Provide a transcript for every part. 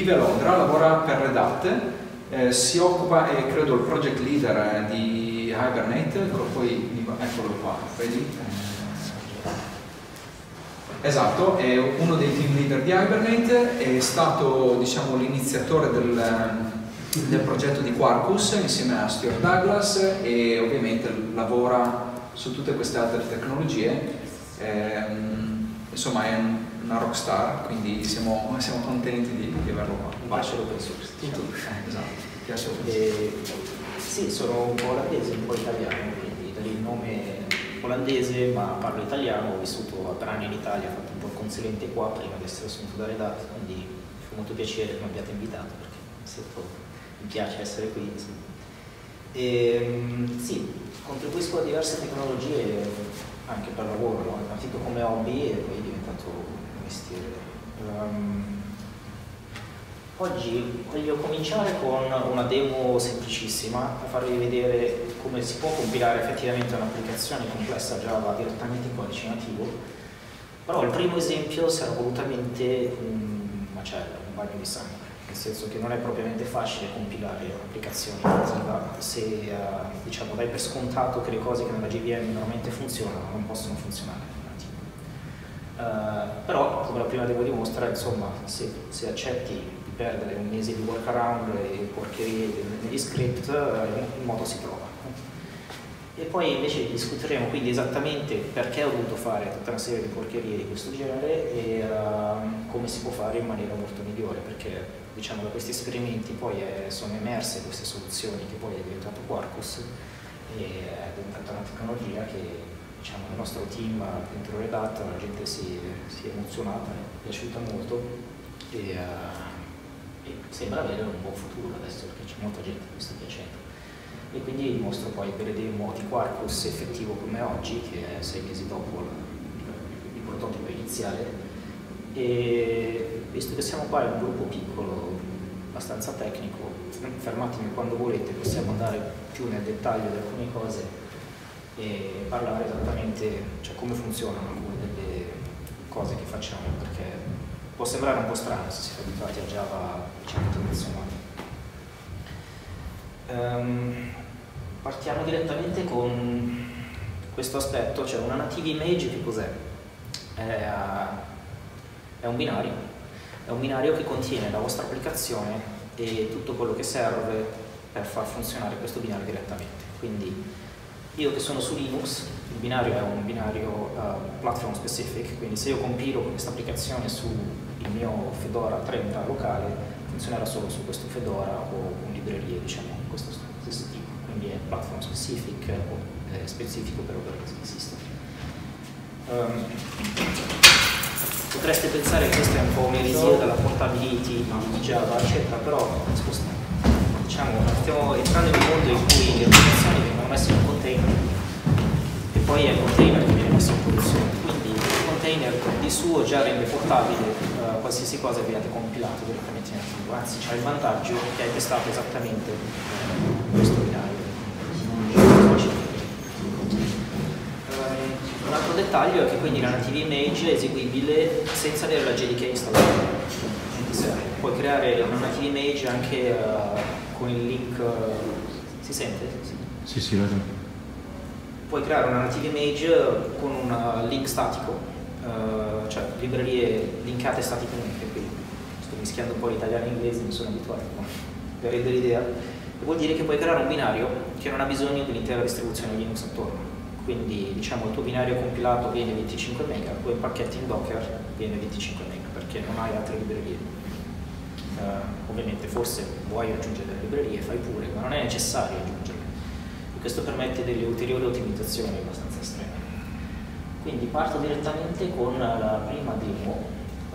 vive a Londra, lavora per Red Hat, si occupa, è credo il project leader di Hibernate, eccolo qua, vedi? Esatto, è uno dei team leader di Hibernate, è stato, diciamo, l'iniziatore del progetto di Quarkus insieme a Stuart Douglas e ovviamente lavora su tutte queste altre tecnologie. Insomma è una rockstar, quindi siamo contenti di averlo qua. Piace l'open source. Esatto, piace l'open source. Sì, sono un po' olandese, un po' italiano, quindi da lì il nome olandese, ma parlo italiano, ho vissuto per anni in Italia, ho fatto un po' il consulente qua prima di essere assunto da Red Hat, quindi mi fa molto piacere che mi abbiate invitato perché mi piace essere qui. Sì, contribuisco a diverse tecnologie anche per lavoro, no? È partito come hobby e poi è diventato un mestiere. Oggi voglio cominciare con una demo semplicissima a farvi vedere come si può compilare effettivamente un'applicazione complessa Java direttamente in codice nativo, però il primo esempio sarà volutamente un macello, un bagno di sangue, nel senso che non è propriamente facile compilare un'applicazione nativa se diciamo, dai per scontato che le cose che nella JVM normalmente funzionano non possono funzionare nella nativa. Però, come la prima demo dimostra, insomma, se accetti perdere un mese di workaround e porcherie negli script, il modo si trova. E poi invece discuteremo quindi esattamente perché ho dovuto fare tutta una serie di porcherie di questo genere e come si può fare in maniera molto migliore, perché diciamo da questi esperimenti poi sono emerse queste soluzioni che poi è diventato Quarkus e è diventata una tecnologia che diciamo nel nostro team dentro Red Hat la gente si è emozionata, è piaciuta molto e sembra avere un buon futuro adesso perché c'è molta gente che mi sta piacendo e quindi mostro poi delle demo di Quarkus effettivo come oggi che è 6 mesi dopo il prototipo iniziale e visto che siamo qua in un gruppo piccolo abbastanza tecnico fermatemi quando volete, possiamo andare più nel dettaglio di alcune cose e parlare esattamente cioè, come funzionano alcune delle cose che facciamo perché può sembrare un po' strano se si è abituati a Java diciamo, tradizionale. Partiamo direttamente con questo aspetto, cioè una native image che cos'è? È un binario che contiene la vostra applicazione e tutto quello che serve per far funzionare questo binario direttamente. Quindi io che sono su Linux, il binario è un binario platform specific, quindi se io compilo questa applicazione su il mio Fedora 30 locale funzionerà solo su questo Fedora o con librerie diciamo di questo stesso tipo, quindi è platform specific o specifico per operating system. Potreste pensare che questa è un po' un'eresia dalla portability di Java eccetera, però diciamo stiamo entrando in un mondo in cui le applicazioni vengono messe in un container e poi è il container che viene messo in produzione, quindi il container di suo già rende portabile qualsiasi cosa che abbiate compilato direttamente in nativo, anzi c'è il vantaggio che hai testato esattamente questo binario. Un altro dettaglio è che quindi la native image è eseguibile senza avere la JDK installata, puoi creare una native image anche con il link, si sente? Sì, lo sento. Puoi creare una native image con un link statico, cioè librerie linkate staticamente, qui sto mischiando un po' l'italiano e l'inglese, mi sono abituato per rendere l'idea, e vuol dire che puoi creare un binario che non ha bisogno dell'intera distribuzione Linux attorno, quindi diciamo il tuo binario compilato viene 25 mega, poi impacchetti in Docker viene 25 mega perché non hai altre librerie. Ovviamente forse vuoi aggiungere delle librerie, fai pure, ma non è necessario aggiungerle e questo permette delle ulteriori ottimizzazioni abbastanza estreme. Quindi parto direttamente con la prima demo.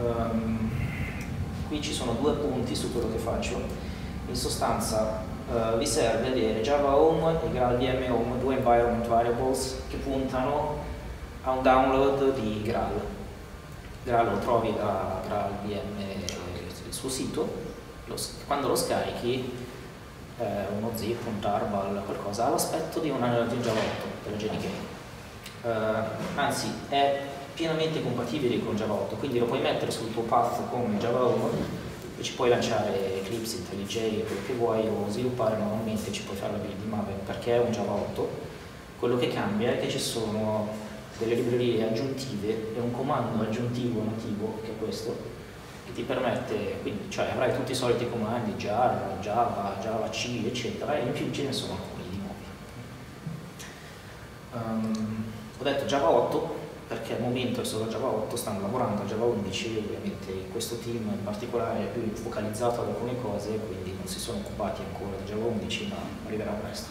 Qui ci sono due punti su quello che faccio. In sostanza vi serve avere Java Home e Graal VM Home, due environment variables che puntano a un download di Graal. Graal lo trovi da Graal VM, il suo sito. Quando lo scarichi, uno zip, un tarball, qualcosa, ha l'aspetto di un Java 8 della JDK. Anzi è pienamente compatibile con Java 8, quindi lo puoi mettere sul tuo path come Java 1 e ci puoi lanciare Eclipse, IntelliJ, quello che vuoi, o sviluppare manualmente, ci puoi fare la build di Maven perché è un Java 8. Quello che cambia è che ci sono delle librerie aggiuntive e un comando aggiuntivo nativo, che è questo, che ti permette, quindi, cioè avrai tutti i soliti comandi, jar, Java, Javac, eccetera, e in più ce ne sono alcuni di nuovi. Ho detto Java 8 perché al momento è solo Java 8, stanno lavorando a Java 11, ovviamente questo team in particolare è più focalizzato ad alcune cose, quindi non si sono occupati ancora di Java 11, ma arriverà presto.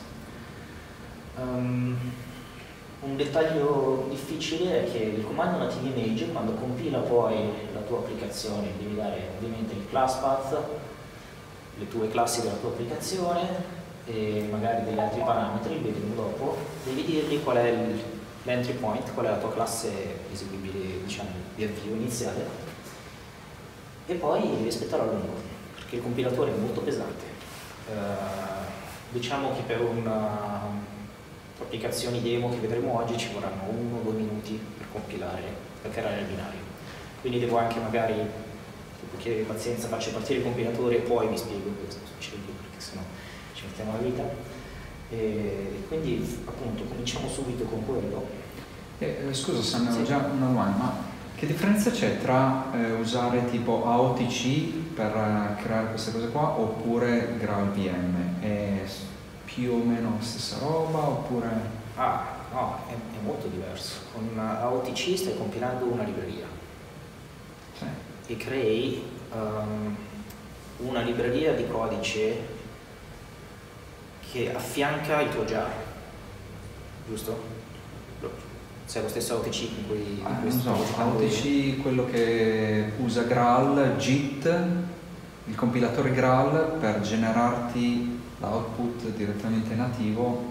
Un dettaglio difficile è che il comando native image, quando compila poi la tua applicazione, devi dare ovviamente il class path, le tue classi della tua applicazione e magari degli altri parametri, li vedremo dopo, devi dirgli qual è l'entry point, qual è la tua classe eseguibile, diciamo, di avvio iniziale, e poi devi aspettare a lungo, perché il compilatore è molto pesante. Diciamo che per applicazioni demo che vedremo oggi ci vorranno 1 o 2 minuti per compilare, per creare il binario. Quindi devo anche magari chiedere pazienza, faccio partire il compilatore e poi vi spiego cosa succede, perché sennò ci mettiamo la vita. E quindi appunto cominciamo subito con quello. Scusa Sam, ho sì. già una domanda, ma che differenza c'è tra usare tipo AOTC per creare queste cose qua oppure GraalVM? È più o meno la stessa roba oppure? No, è molto diverso. Con AOTC stai compilando una libreria, Sì. e crei una libreria di codice che affianca il tuo jar, giusto? Se è lo stesso AOTC con cui Non so, AOTC quello che usa Graal, JIT, il compilatore Graal per generarti l'output direttamente nativo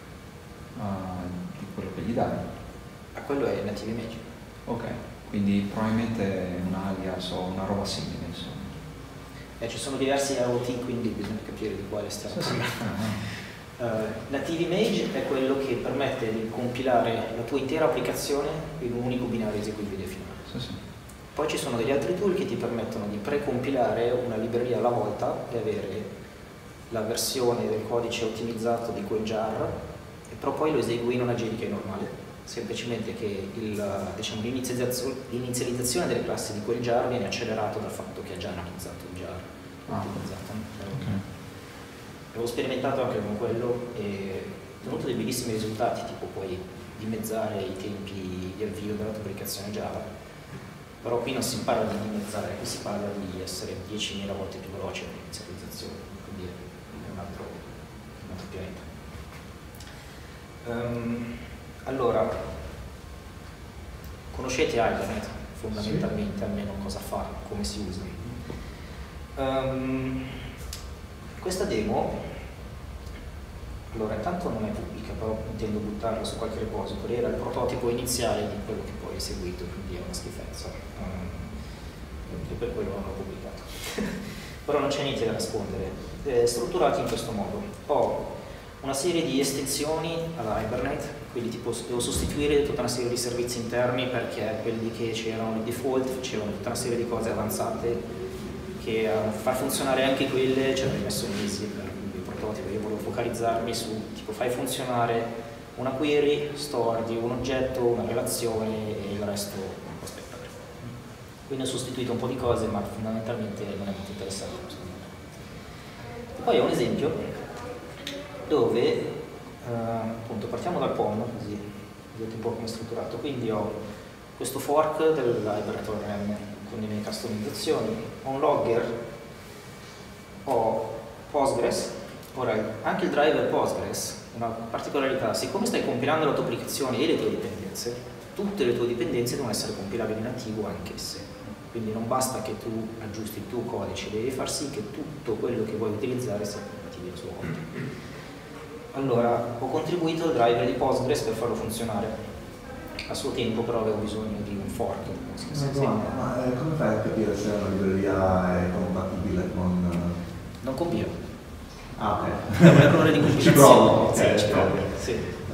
di quello che gli dai. Quello è native image. Ok, quindi probabilmente è un alias o una roba simile, insomma. Ci sono diversi AOT, quindi bisogna capire di quale stiamo parlando. Native image è quello che permette di compilare la tua intera applicazione in un unico binario eseguibile finale. Sì. Poi ci sono degli altri tool che ti permettono di precompilare una libreria alla volta e avere la versione del codice ottimizzato di quel jar, però poi lo esegui in una JDK normale, semplicemente che diciamo, l'inizializzazione delle classi di quel jar viene accelerato dal fatto che ha già analizzato il jar ottimizzato. Okay. Avevo sperimentato anche con quello e ho ottenuto dei bellissimi risultati, tipo puoi dimezzare i tempi di avvio della tua applicazione Java, però qui non si parla di dimezzare, qui si parla di essere 10.000 volte più veloce nell'inizializzazione, quindi è un altro pianeta. Allora, conoscete Hibernate fondamentalmente, almeno cosa fa, come si usa. Questa demo, allora intanto non è pubblica, però intendo buttarla su qualche repository, era il prototipo iniziale di quello che poi è seguito, quindi è una schifezza, e per quello non l'ho pubblicato. Però non c'è niente da nascondere. Strutturati in questo modo: ho una serie di estensioni alla Hibernate, quindi tipo devo sostituire tutta una serie di servizi interni perché quelli che c'erano di default facevano tutta una serie di cose avanzate che a far funzionare anche quelle ci avrei messo mesi per il prototipo. Io volevo focalizzarmi su tipo fai funzionare una query, stordi un oggetto, una relazione e il resto un po' aspettare. Quindi ho sostituito un po' di cose, ma fondamentalmente non è molto interessante. E poi ho un esempio dove appunto partiamo dal POM, così vedete un po' come è strutturato. Quindi ho questo fork dell'Hibernate ORM con le mie customizzazioni, ho un logger, ho Postgres. Ora anche il driver Postgres è una particolarità: siccome stai compilando la tua applicazione e le tue dipendenze, tutte le tue dipendenze devono essere compilabili in nativo anch'esse, quindi non basta che tu aggiusti il tuo codice, devi far sì che tutto quello che vuoi utilizzare sia compatibile a sua volta. Allora, ho contribuito al driver di Postgres per farlo funzionare. A suo tempo però avevo bisogno di un fork. Ma come fai a capire se una libreria è compatibile con... Non compila. Ah, ok. È un errore di compilazione. Ci provo. Sì, ci provo. Sì.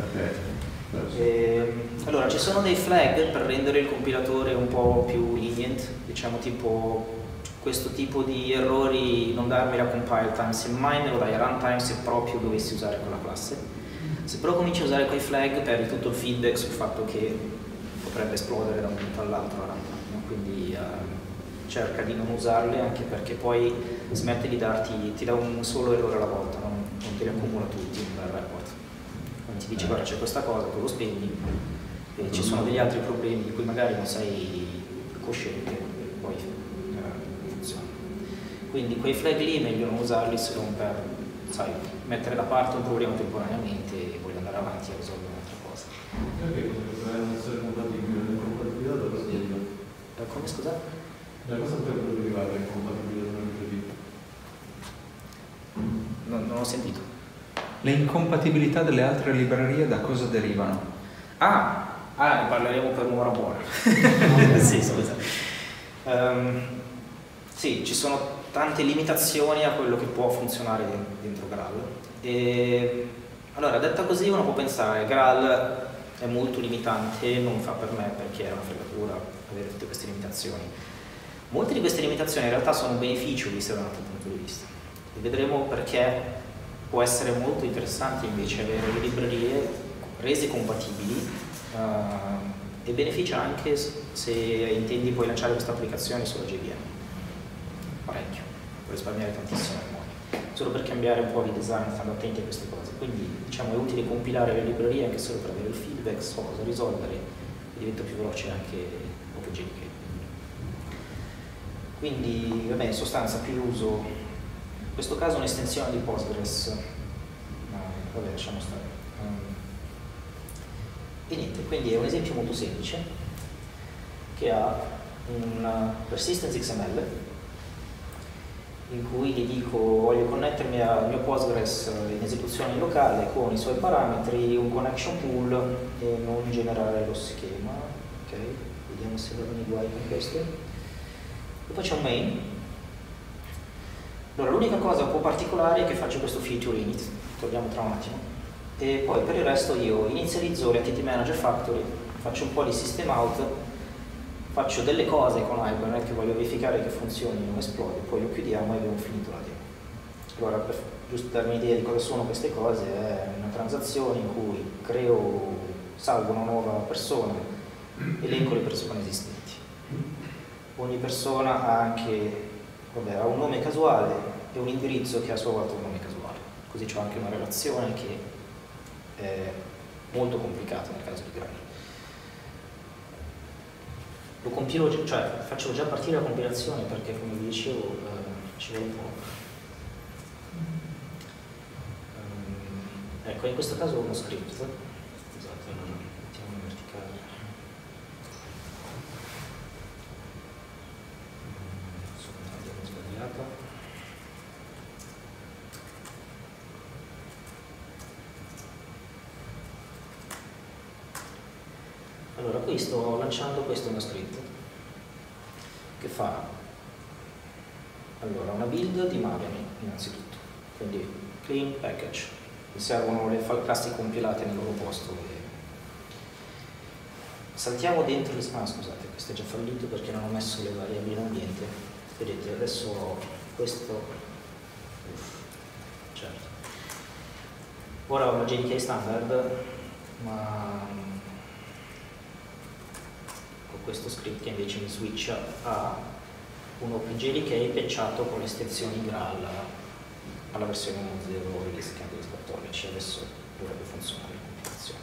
Allora, ci sono dei flag per rendere il compilatore un po' più lenient, diciamo tipo questo tipo di errori non darmi la compile time semmai me lo dai a runtime se proprio dovessi usare quella classe. Se però cominci a usare quei flag perdi tutto il feedback sul fatto che potrebbe esplodere da un momento all'altro la runtime, quindi cerca di non usarle, anche perché poi smette di darti, ti dà un solo errore alla volta, non te li accumula tutti nel report. Quindi ti dice guarda c'è questa cosa, tu lo spegni e ci sono degli altri problemi di cui magari non sei cosciente e poi funziona. Quindi quei flag lì è meglio non usarli se non per, sai, mettere da parte un problema temporaneamente e voglio andare avanti a risolvere un'altra cosa. Perché potrebbe non essere compatibile? L'incompatibilità da cosa deriva? Come scusa? Da cosa potrebbe derivare l'incompatibilità tra le librerie? Non ho sentito. Le incompatibilità delle altre librerie da cosa derivano? Ne parleremo per un'ora buona. Sì, scusa. Sì, ci sono tante limitazioni a quello che può funzionare dentro Graal. Allora, detta così uno può pensare Graal è molto limitante, non fa per me perché è una fregatura avere tutte queste limitazioni. Molte di queste limitazioni in realtà sono un beneficio viste da un altro punto di vista. E vedremo perché può essere molto interessante invece avere le librerie rese compatibili e beneficia anche se intendi poi lanciare questa applicazione sulla JVM. Parecchio, puoi risparmiare tantissimo memoria. Solo per cambiare un po' di design, stando attenti a queste cose. Quindi diciamo è utile compilare le librerie anche solo per avere il feedback, so cosa risolvere, e diventa più veloce anche OpenJDK. Quindi, vabbè, in sostanza più uso, in questo caso un'estensione di Postgres, vabbè, lasciamo stare. E niente, quindi è un esempio molto semplice che ha un persistence XML in cui gli dico voglio connettermi al mio Postgres in esecuzione locale con i suoi parametri, un connection pool e non generare lo schema. Ok, vediamo se vanno i guai con questo. E poi c'è un main. Allora l'unica cosa un po' particolare è che faccio questo feature init, torniamo tra un attimo. E poi per il resto io inizializzo l'entity manager factory, faccio un po' di system out, faccio delle cose con Hibernate che voglio verificare che funzioni, non esplode, poi lo chiudiamo e abbiamo finito la demo. Allora, per giusto darmi un'idea di cosa sono queste cose, è una transazione in cui salvo una nuova persona, elenco le persone esistenti. Ogni persona ha anche, ha un nome casuale e un indirizzo che ha a sua volta un nome casuale, così c'è anche una relazione che è molto complicata nel caso di Graal. Lo compilo, cioè faccio già partire la compilazione perché come vi dicevo ci vuole un po'. Ecco, in questo caso ho uno script. Scusate, mettiamo in verticale. Sono sbagliato. Allora, qui sto lanciando questo uno script che fa una build di Maven innanzitutto, quindi clean package, mi servono le classi compilate nel loro posto. Saltiamo dentro scusate, questo è già fallito perché non ho messo le variabili in ambiente. Vedete, adesso ho questo, certo. Ora ho una JDK standard, ma questo script che invece mi switcha a un OpenJDK patchato con le estensioni Graal alla versione 1.0 release 14. Adesso dovrebbe funzionare la compilazione.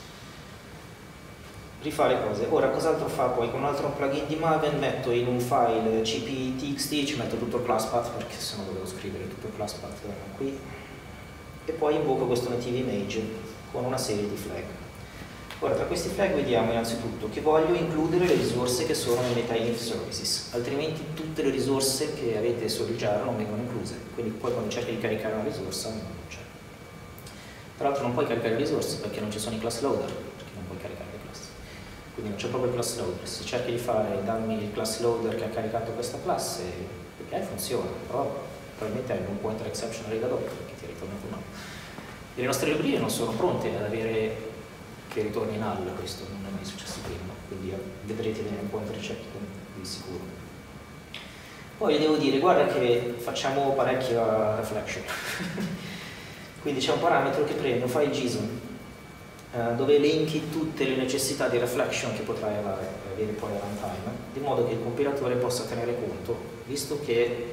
Rifà le cose. Ora cos'altro fa poi? Con un altro plugin di Maven metto in un file cp.txt, ci metto tutto il class path perché sennò dovevo scrivere tutto il class path qui, e poi invoco questo native image con una serie di flag. Ora, tra questi flag vediamo innanzitutto che voglio includere le risorse che sono nei meta-init services, altrimenti tutte le risorse che avete sul jar non vengono incluse, quindi poi quando cerchi di caricare una risorsa non c'è. Tra l'altro non puoi caricare risorse perché non ci sono i class loader, perché non puoi caricare le classi, quindi non c'è proprio il class loader. Se cerchi di dammi il class loader che ha caricato questa classe, funziona, però probabilmente hai un pointer exception da dopo perché ti ritorna con no. E le nostre librerie non sono pronte ad avere che ritorni null, questo non è mai successo prima, quindi vedrete bene un pointer check di sicuro. Poi gli devo dire, guarda che facciamo parecchia reflection. Quindi c'è un parametro che prendo, fai il JSON, dove elenchi tutte le necessità di reflection che potrai avere poi a runtime, di modo che il compilatore possa tenere conto, visto che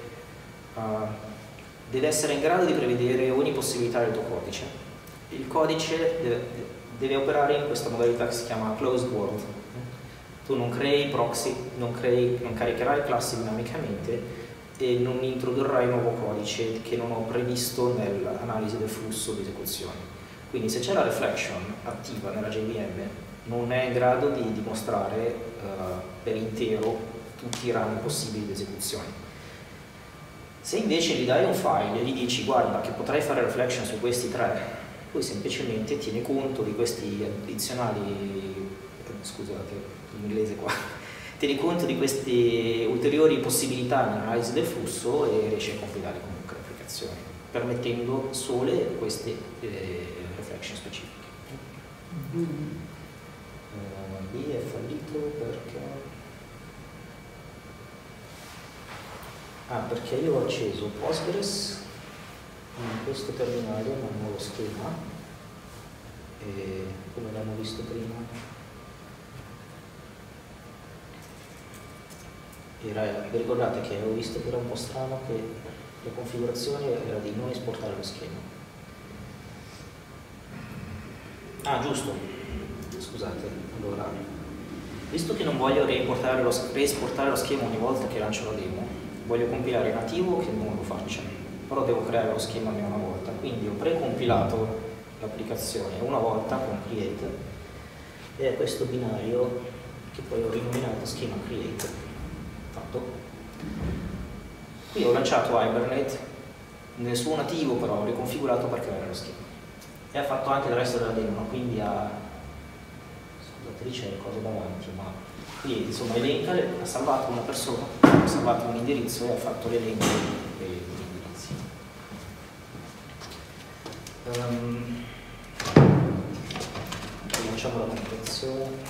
deve essere in grado di prevedere ogni possibilità del tuo codice. Il codice deve operare in questa modalità che si chiama closed world. Tu non crei proxy, non caricherai classi dinamicamente e non introdurrai nuovo codice che non ho previsto nell'analisi del flusso di esecuzione. Quindi se c'è la reflection attiva nella JVM non è in grado di dimostrare per intero tutti i rami possibili di esecuzione. Se invece gli dai un file e gli dici guarda che potrai fare reflection su questi tre, poi semplicemente tieni conto di questi addizionali, scusate l'inglese qua, tieni conto di queste ulteriori possibilità di analisi del flusso e riesci a compilare comunque l'applicazione, permettendo sole queste reflection specifiche. Lì è fallito perché... perché io ho acceso Postgres in questo terminale, ma un nuovo schema, e come abbiamo visto prima vi ricordate che avevo visto che era un po' strano che la configurazione era di non esportare lo schema. Giusto, scusate, allora visto che non voglio reesportare lo schema ogni volta che lancio la demo, voglio compilare nativo che non lo faccia, però devo creare lo schema almeno una volta, quindi ho precompilato l'applicazione una volta con create e è questo binario che poi ho rinominato schema create. Fatto. Qui ho lanciato Hibernate nel suo nativo, però ho riconfigurato per creare lo schema e ha fatto anche il resto della demo, quindi scusate, lì c'è cosa davanti, ma qui insomma elenca, ha salvato una persona, ha salvato un indirizzo e ha fatto l'elenco degli indirizzi. Lanciamo la computazione.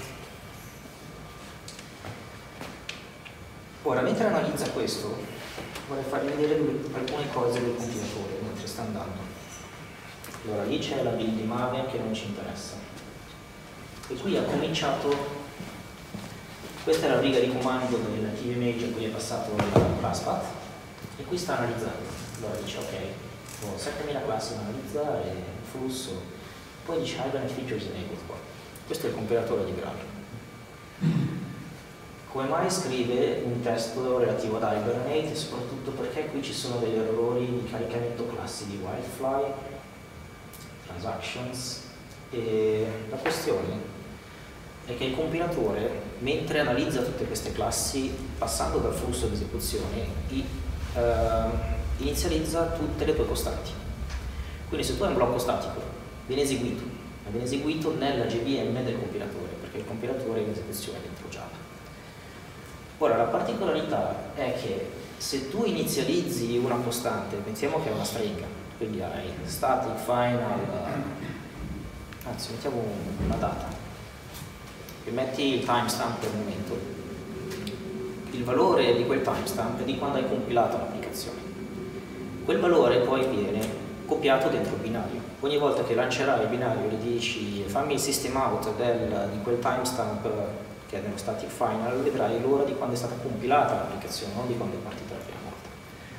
Ora, mentre analizza questo, vorrei farvi vedere alcune cose del compilatore mentre sta andando. Allora, lì c'è la build di Maven che non ci interessa. E qui ha cominciato, questa è la riga di comando del native image a cui è passato il class path, e qui sta analizzando. Allora dice, ok, ho 7000 classi da analizzare, flusso, poi dice Hibernate features enabled qua. Questo è il compilatore di Graal. Come mai scrive un testo relativo ad Hibernate? Soprattutto perché qui ci sono degli errori di caricamento classi di Wildfly, transactions, e la questione è che il compilatore, mentre analizza tutte queste classi, passando dal flusso di esecuzione, inizializza tutte le tue costanti. Quindi se tu hai un blocco statico, viene eseguito nella JVM del compilatore, perché il compilatore è in esecuzione dentro Java. Ora, la particolarità è che se tu inizializzi una costante, pensiamo che è una stringa, quindi hai static, final, anzi mettiamo una data, e metti il timestamp per il momento, il valore di quel timestamp è di quando hai compilato l'applicazione. Quel valore poi viene copiato dentro il binario. Ogni volta che lancerai il binario gli dici fammi il system out di quel timestamp che è nello static final, vedrai l'ora di quando è stata compilata l'applicazione, non di quando è partita la prima volta.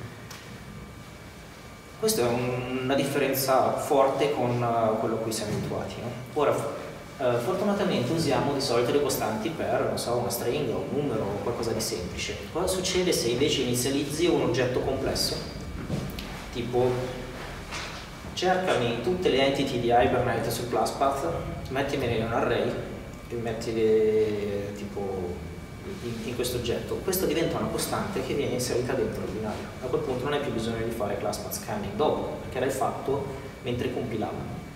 Questa è una differenza forte con quello a cui siamo abituati, no? Ora, fortunatamente usiamo di solito le costanti per, non so, una stringa, un numero o qualcosa di semplice. Cosa succede se invece inizializzi un oggetto complesso? Tipo, cercami tutte le entity di Hibernate sul ClassPath, mettimene in un array e mettile tipo in questo oggetto. Questo diventa una costante che viene inserita dentro il binario. A quel punto non hai più bisogno di fare ClassPath scanning dopo, perché l'hai fatto mentre compilava.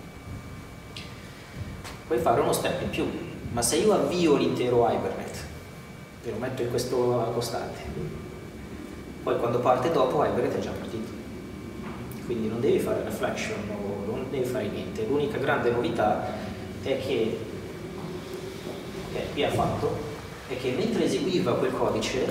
Puoi fare uno step in più, ma se io avvio l'intero Hibernate e lo metto in questa costante, poi quando parte dopo Hibernate è già partito, quindi non devi fare reflection o non devi fare niente. L'unica grande novità è che qui ha fatto è che mentre eseguiva quel codice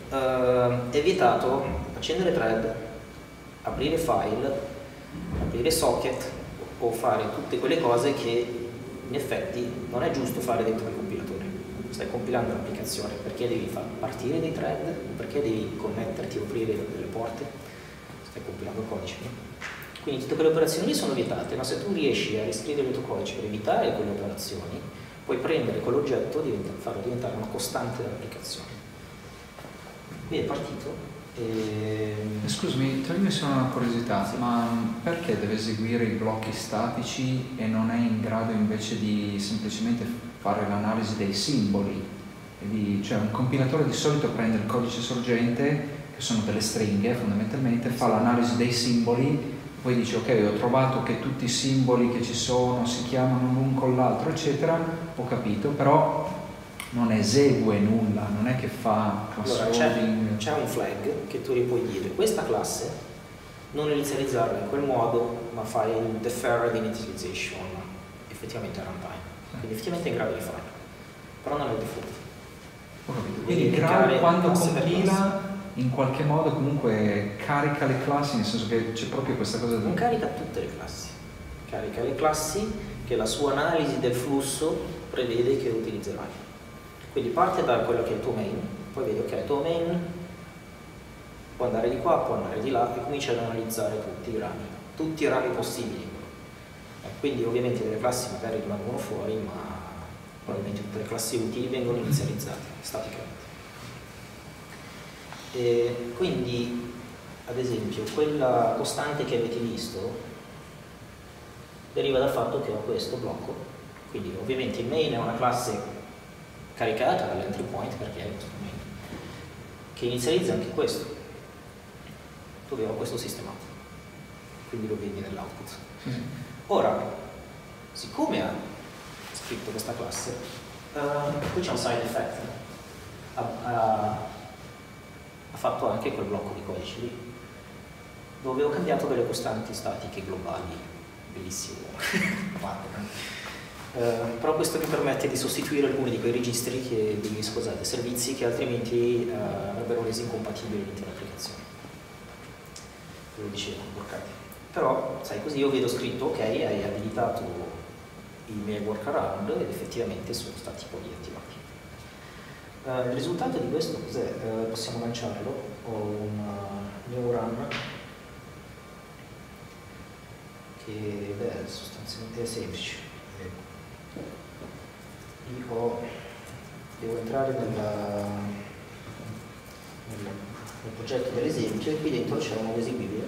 è vietato accendere thread, aprire file, aprire socket o fare tutte quelle cose che in effetti non è giusto fare dentro il compilatore. Stai compilando l'applicazione, perché devi far partire dei thread, perché devi connetterti o aprire delle porte, stai compilando il codice, no? Quindi tutte quelle operazioni lì sono vietate, ma se tu riesci a riscrivere il tuo codice per evitare quelle operazioni, puoi prendere quell'oggetto e farlo diventare una costante dell'applicazione. Qui è partito. Scusami, toglimi solo una curiosità, sì. Ma perché deve eseguire i blocchi statici e non è in grado invece di semplicemente fare l'analisi dei simboli? Cioè un compilatore di solito prende il codice sorgente, che sono delle stringhe fondamentalmente, fa l'analisi dei simboli, poi dice ok, ho trovato che tutti i simboli che ci sono si chiamano l'un con l'altro eccetera, ho capito, però non esegue nulla, non è che fa class loading. C'è un flag che tu gli puoi dire questa classe non inizializzarla in quel modo, ma fai il deferred initialization effettivamente a runtime, quindi effettivamente è in grado di farlo, però non è il default. Ho capito. Quindi quando compila in qualche modo comunque carica le classi, nel senso che c'è proprio questa cosa non carica tutte le classi, carica le classi che la sua analisi del flusso prevede che utilizzerai. Quindi parte da quello che è il tuo main, poi vedi ok, il tuo main può andare di qua, può andare di là e comincia ad analizzare tutti i rami possibili. Quindi ovviamente delle classi magari rimangono fuori, ma probabilmente tutte le classi utili vengono inizializzate staticamente. E quindi, ad esempio, quella costante che avete visto deriva dal fatto che ho questo blocco. Quindi ovviamente il main è una classe caricata dall'entry point, perché è questo main, che inizializza anche questo, dove ho questo sistemato, quindi lo vedi nell'output. Ora, siccome ha scritto questa classe, qui c'è un side effect, ha fatto anche quel blocco di codice lì, dove ho cambiato delle costanti statiche globali, bellissimo. Però questo mi permette di sostituire alcuni di quei registri servizi che altrimenti avrebbero reso incompatibili l'intera applicazione. Ve lo dicevo, bloccati. Però, sai, così io vedo scritto ok, hai abilitato i miei workaround ed effettivamente sono stati poi attivati. Il risultato di questo cos'è? Possiamo lanciarlo. Ho un new run che è sostanzialmente semplice. Io devo entrare nel progetto dell'esempio e qui dentro c'è un nuovo eseguibile.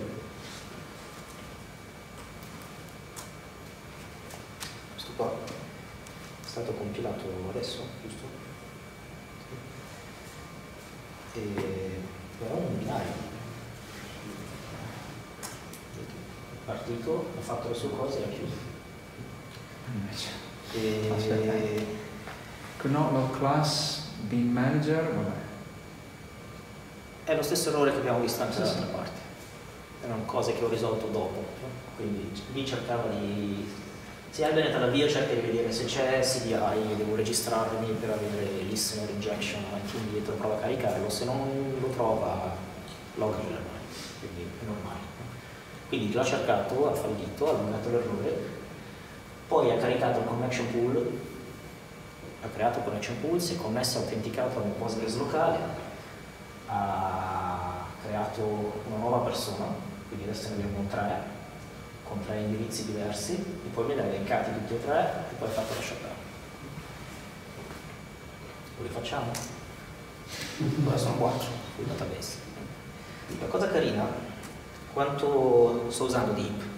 Questo qua è stato compilato adesso, giusto? Però un binario. È partito, ha fatto le sue cose e ha chiuso. No, class bean manager, vabbè. È lo stesso errore che abbiamo visto anche dall'altra parte. Erano cose che ho risolto dopo. Quindi lì cercava di... Se hai bene l'avvio cerca di vedere se c'è CDI, devo registrarmi per avere listener injection, quindi indietro prova a caricarlo, se non lo trova login, quindi è normale. Quindi l'ha cercato, ha fallito, ha allungato l'errore. Poi ha caricato il connection pool, ha creato il connection pool, si è connesso e autenticato a un Postgres locale, ha creato una nuova persona, quindi adesso ne abbiamo 3, con 3 indirizzi diversi, e poi me li ha elencati tutti e 3 e poi ha fatto la shutdown. Lo rifacciamo? Ora sono 4 sul database. La cosa carina, quanto sto usando di IP?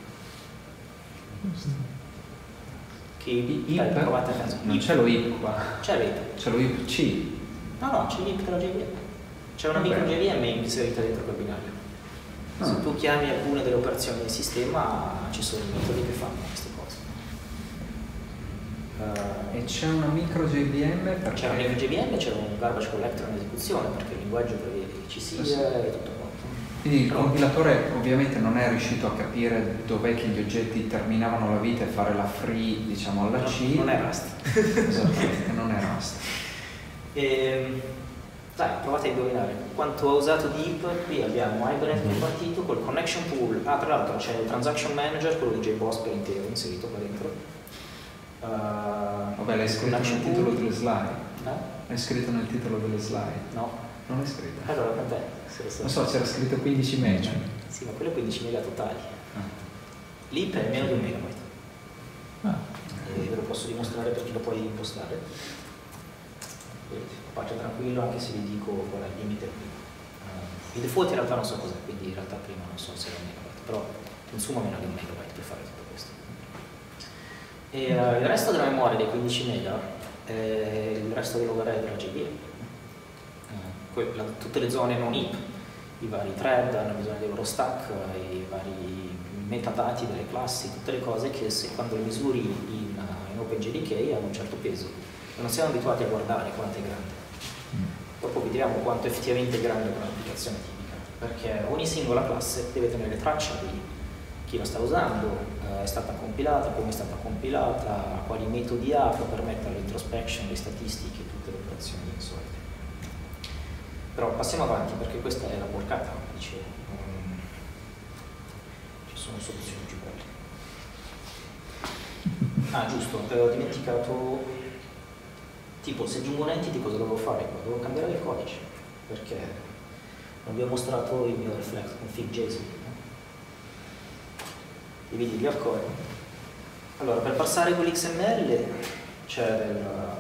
Che IP? provate a caso. Non c'è lo IP qua. C'è l'IP. C'è lo IP C. No, c'è l'IP della JVM. C'è una micro JVM inserita dentro quel binario. Se tu chiami alcune delle operazioni del sistema, ci sono i metodi che fanno queste cose. E c'è una micro JVM perché... C'è una micro JVM, c'è un garbage collector in esecuzione, perché il linguaggio prevede che ci sia e tutto quanto. Quindi il compilatore ovviamente non è riuscito a capire dov'è che gli oggetti terminavano la vita e fare la free, diciamo, alla C. Non è Rust. Esattamente, non è Rust. Dai, provate a indovinare quanto ha usato Deep. Qui abbiamo Hibernate che è partito col connection pool. Ah, tra l'altro c'è il transaction manager, quello di JBoss per intero inserito qua dentro. Vabbè, l'hai scritto nel titolo delle slide? No? L'hai scritto nel titolo delle slide? No. Non l'hai scritto? Allora, vabbè, se lo so. Non so, c'era scritto 15 mega. Sì, ma quello è 15 mega totali. L'IP è meno di 1 megabyte. E ve lo posso dimostrare perché lo puoi impostare. Faccio tranquillo anche se vi dico qual è il limite qui. Il default in realtà non so cos'è, quindi in realtà prima non so se era 1 megabyte, però consuma meno di 1 megabyte per fare tutto questo. E il resto della memoria dei 15 mega è il resto dell'overhead della GPU. Tutte le zone non IP, i vari thread hanno bisogno del loro stack, i vari metadati delle classi, tutte le cose che quando le misuri in OpenJDK hanno un certo peso e non siamo abituati a guardare quanto è grande. Dopo vediamo quanto è effettivamente grande un'applicazione tipica, perché ogni singola classe deve tenere traccia di chi la sta usando, è stata compilata, come è stata compilata, quali metodi ha per permettere l'introspection, le statistiche, tutte le operazioni solite. Però passiamo avanti perché questa è la porcata, dicevo. Ci sono soluzioni più belle. Ah, giusto, ho dimenticato. Tipo, se aggiungo un entity cosa dovevo fare qua? Devo cambiare il codice, perché non vi ho mostrato il mio reflect config JSON. Dividi gli accordi. Allora, per passare quell'XML c'è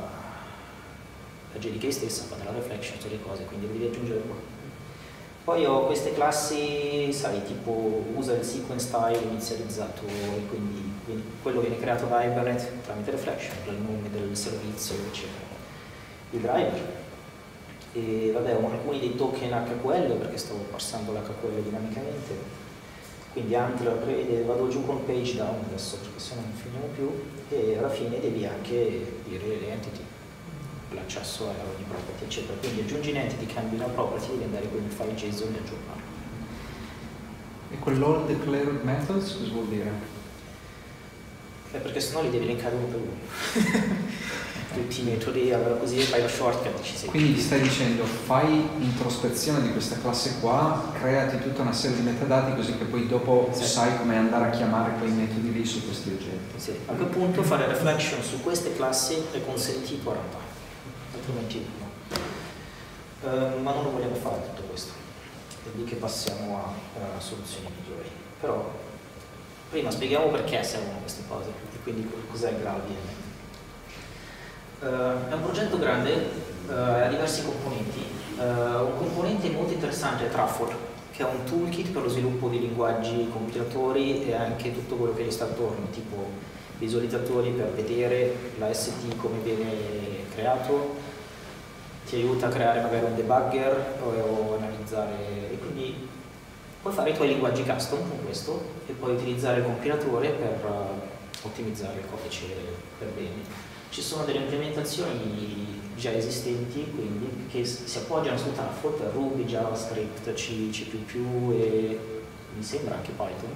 la JDK stessa, fa della reflection, tutte le cose, quindi devi aggiungere qua. Poi ho queste classi, sai, tipo usa il sequence style inizializzato e quindi quello viene creato da Hibernate tramite reflection, il nome del servizio, eccetera. Il driver. E vabbè, ho alcuni dei token HQL perché stavo passando l'HQL dinamicamente. Quindi Antler prevede, vado giù con page down adesso perché se no non finiamo più, e alla fine devi anche dire le entity, l'accesso a ogni property, eccetera. Quindi aggiungi un entity, cambi una property, devi andare con il file JSON e aggiornarlo. E quell'all declared methods cosa vuol dire? Perché sennò li devi elencare uno per uno. Tutti i metodi, allora così fai lo shortcut ci sei. Quindi gli stai dicendo fai introspezione di questa classe qua, creati tutta una serie di metadati così che poi dopo sai come andare a chiamare quei metodi lì su questi oggetti. Sì. A quel punto fare reflection su queste classi è consentito a runtime, altrimenti no. Ma non lo vogliamo fare tutto questo, è lì che passiamo a soluzioni migliori. Però prima spieghiamo perché servono queste cose e quindi cos'è GraalVM. È un progetto grande, ha diversi componenti. Un componente molto interessante è Truffle, che è un toolkit per lo sviluppo di linguaggi compilatori e anche tutto quello che gli sta attorno, tipo visualizzatori per vedere la ST come viene creato, ti aiuta a creare magari un debugger o analizzare, e quindi puoi fare i tuoi linguaggi custom con questo e puoi utilizzare il compilatore per ottimizzare il codice per bene. Ci sono delle implementazioni già esistenti, quindi, che si appoggiano su Truffle per Ruby, JavaScript, C++ e mi sembra anche Python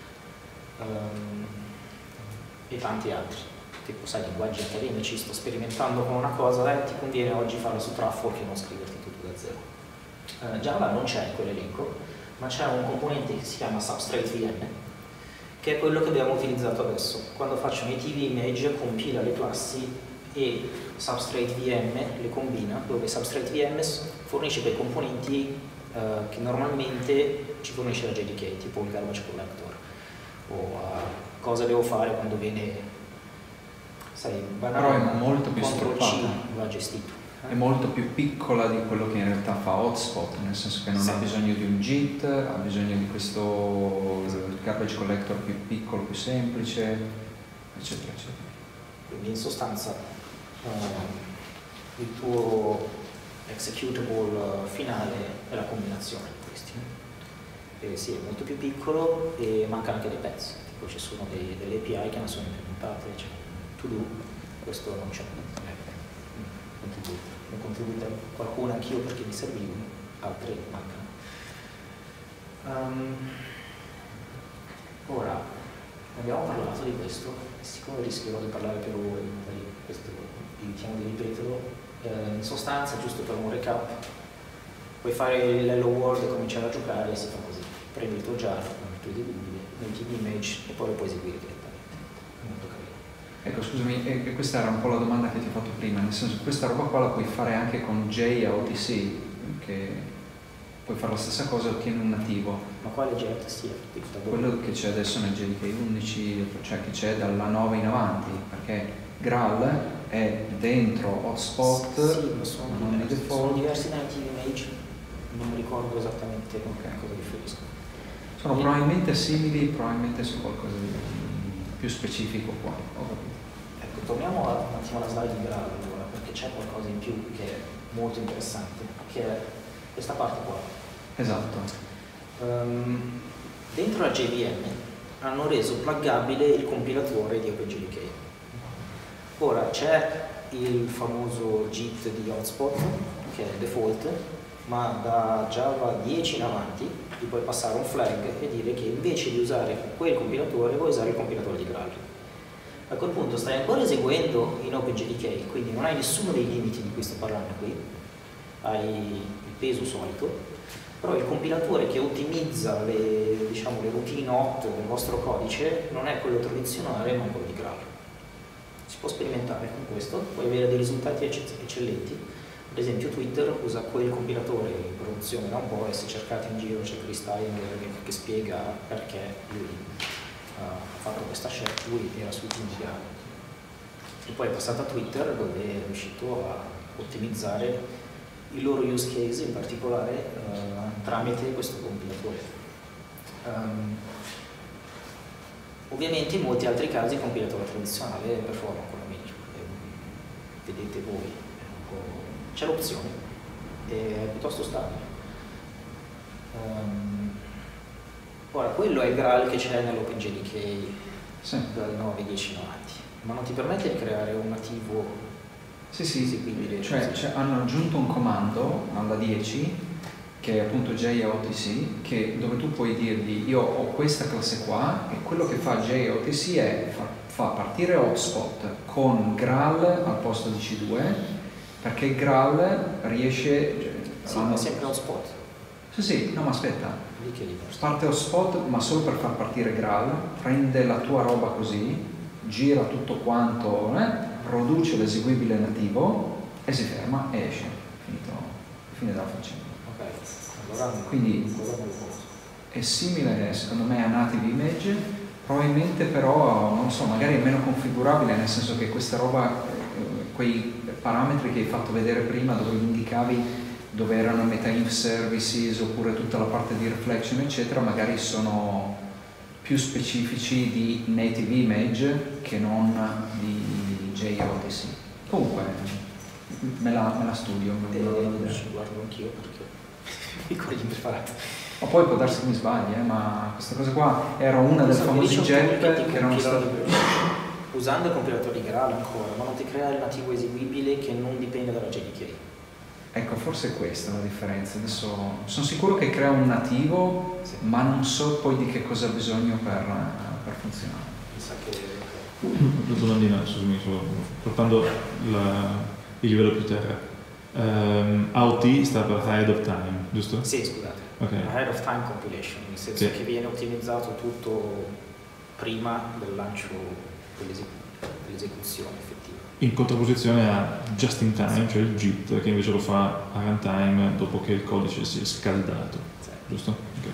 e tanti altri. Tipo, sai, linguaggi accademici, sto sperimentando con una cosa, ti conviene oggi farla su Truffle che non scriverti tutto da zero. Java non c'è in quell'elenco, ma c'è un componente che si chiama Substrate VM, che è quello che abbiamo utilizzato adesso. Quando faccio native image compila le classi e Substrate VM le combina, dove Substrate VM fornisce quei componenti che normalmente ci fornisce la JDK, tipo il garbage collector, o cosa devo fare quando viene, sai, però è molto più CTRL C stroppata, va gestito. è molto più piccola di quello che in realtà fa Hotspot, nel senso che non ha bisogno di un JIT, ha bisogno di questo garbage collector più piccolo, più semplice, eccetera eccetera. Quindi in sostanza il tuo executable finale è la combinazione di questi. Sì, è molto più piccolo e manca anche dei pezzi, tipo ci sono delle API che non sono implementate, c'è to do, questo non c'è. Ne ho contribuito qualcuna anch'io perché mi servivano, altre mancano. Ora, abbiamo parlato di questo, siccome rischierò di parlare per ore, questo evitiamo di ripeterlo. In sostanza, giusto per un recap, puoi fare l'hello world e cominciare a giocare e si fa così. Prendi il tuo jar con il tuo eseguibile, metti l'image e poi lo puoi eseguire direttamente. È molto carino. Ecco, scusami, e questa era un po' la domanda che ti ho fatto prima, nel senso che questa roba qua la puoi fare anche con JOTC, che puoi fare la stessa cosa e ottieni un nativo. Ma quale JOTC? Quello che c'è adesso nel JDK 11, cioè che c'è dalla 9 in avanti, perché Graal è dentro hotspot, sì, ma sono non di diversi, default. sono diversi da native image, non mi ricordo esattamente a cosa riferisco. Sono probabilmente simili, probabilmente su qualcosa di più specifico qua. Ho capito. Ecco, torniamo un attimo alla slide di Graal allora, perché c'è qualcosa in più che è molto interessante, che è questa parte qua. Esatto. Dentro la JVM hanno reso pluggabile il compilatore di OpenJDK. Ora c'è il famoso JIT di hotspot, che è default, ma da Java 10 in avanti ti puoi passare un flag e dire che invece di usare quel compilatore vuoi usare il compilatore di Graal. A quel punto stai ancora eseguendo in OpenJDK, quindi non hai nessuno dei limiti di cui sto parlando qui, hai il peso solito, però il compilatore che ottimizza le routine hot del vostro codice non è quello tradizionale ma quello di Graal. Si può sperimentare con questo, puoi avere dei risultati eccellenti. Ad esempio Twitter usa quel compilatore in produzione da un po' e se cercate in giro c'è Chris Steiner che spiega perché lui ha fatto questa scelta, lui era sul team di Graal. E poi è passato a Twitter dove è riuscito a ottimizzare i loro use case, in particolare tramite questo compilatore. Ovviamente in molti altri casi il compilatore tradizionale performa ancora meglio, vedete voi, c'è l'opzione, è piuttosto stabile. Ora, quello è il Graal che c'è nell'OpenJDK dal 9-10 in avanti, ma non ti permette di creare un nativo. Sì, cioè hanno aggiunto un comando alla 10 che è appunto JOTC, dove tu puoi dirgli io ho questa classe qua e quello che fa JOTC è fa partire hotspot con Graal al posto di C2 perché Graal riesce... Sì, ma sempre hotspot. Sì, no ma aspetta, parte hotspot ma solo per far partire Graal, prende la tua roba così, gira tutto quanto, produce l'eseguibile nativo e si ferma e esce, fine della faccenda. Ok, allora quindi è simile secondo me a native image, probabilmente però non so, magari è meno configurabile, nel senso che questa roba, quei parametri che hai fatto vedere prima dove indicavi dove erano meta-inf services oppure tutta la parte di reflection eccetera, magari sono più specifici di native image che non di JOTC. Comunque me la studio, ci guardo anch'io perché mi cogli impreparato. Ma poi può darsi che mi sbagli, ma questa cosa qua era una delle famose JEP che erano state... Usando il compilatore di Graal ancora, ma non ti crea il nativo eseguibile che non dipende dalla JDK. Ecco, forse è questa la differenza. Adesso sono sicuro che crea un nativo, sì, ma non so poi di che cosa ha bisogno per funzionare. Mi sa che... Una domandina, scusami, portando il livello più terra. AOT sta per Ahead of Time, giusto? Sì, scusate. Okay. Ahead of Time Compilation, nel senso che viene ottimizzato tutto prima del lancio dell'esecuzione effettiva. In contrapposizione a Just in Time, cioè il JIT, che invece lo fa a runtime dopo che il codice si è scaldato, sì, giusto? Okay.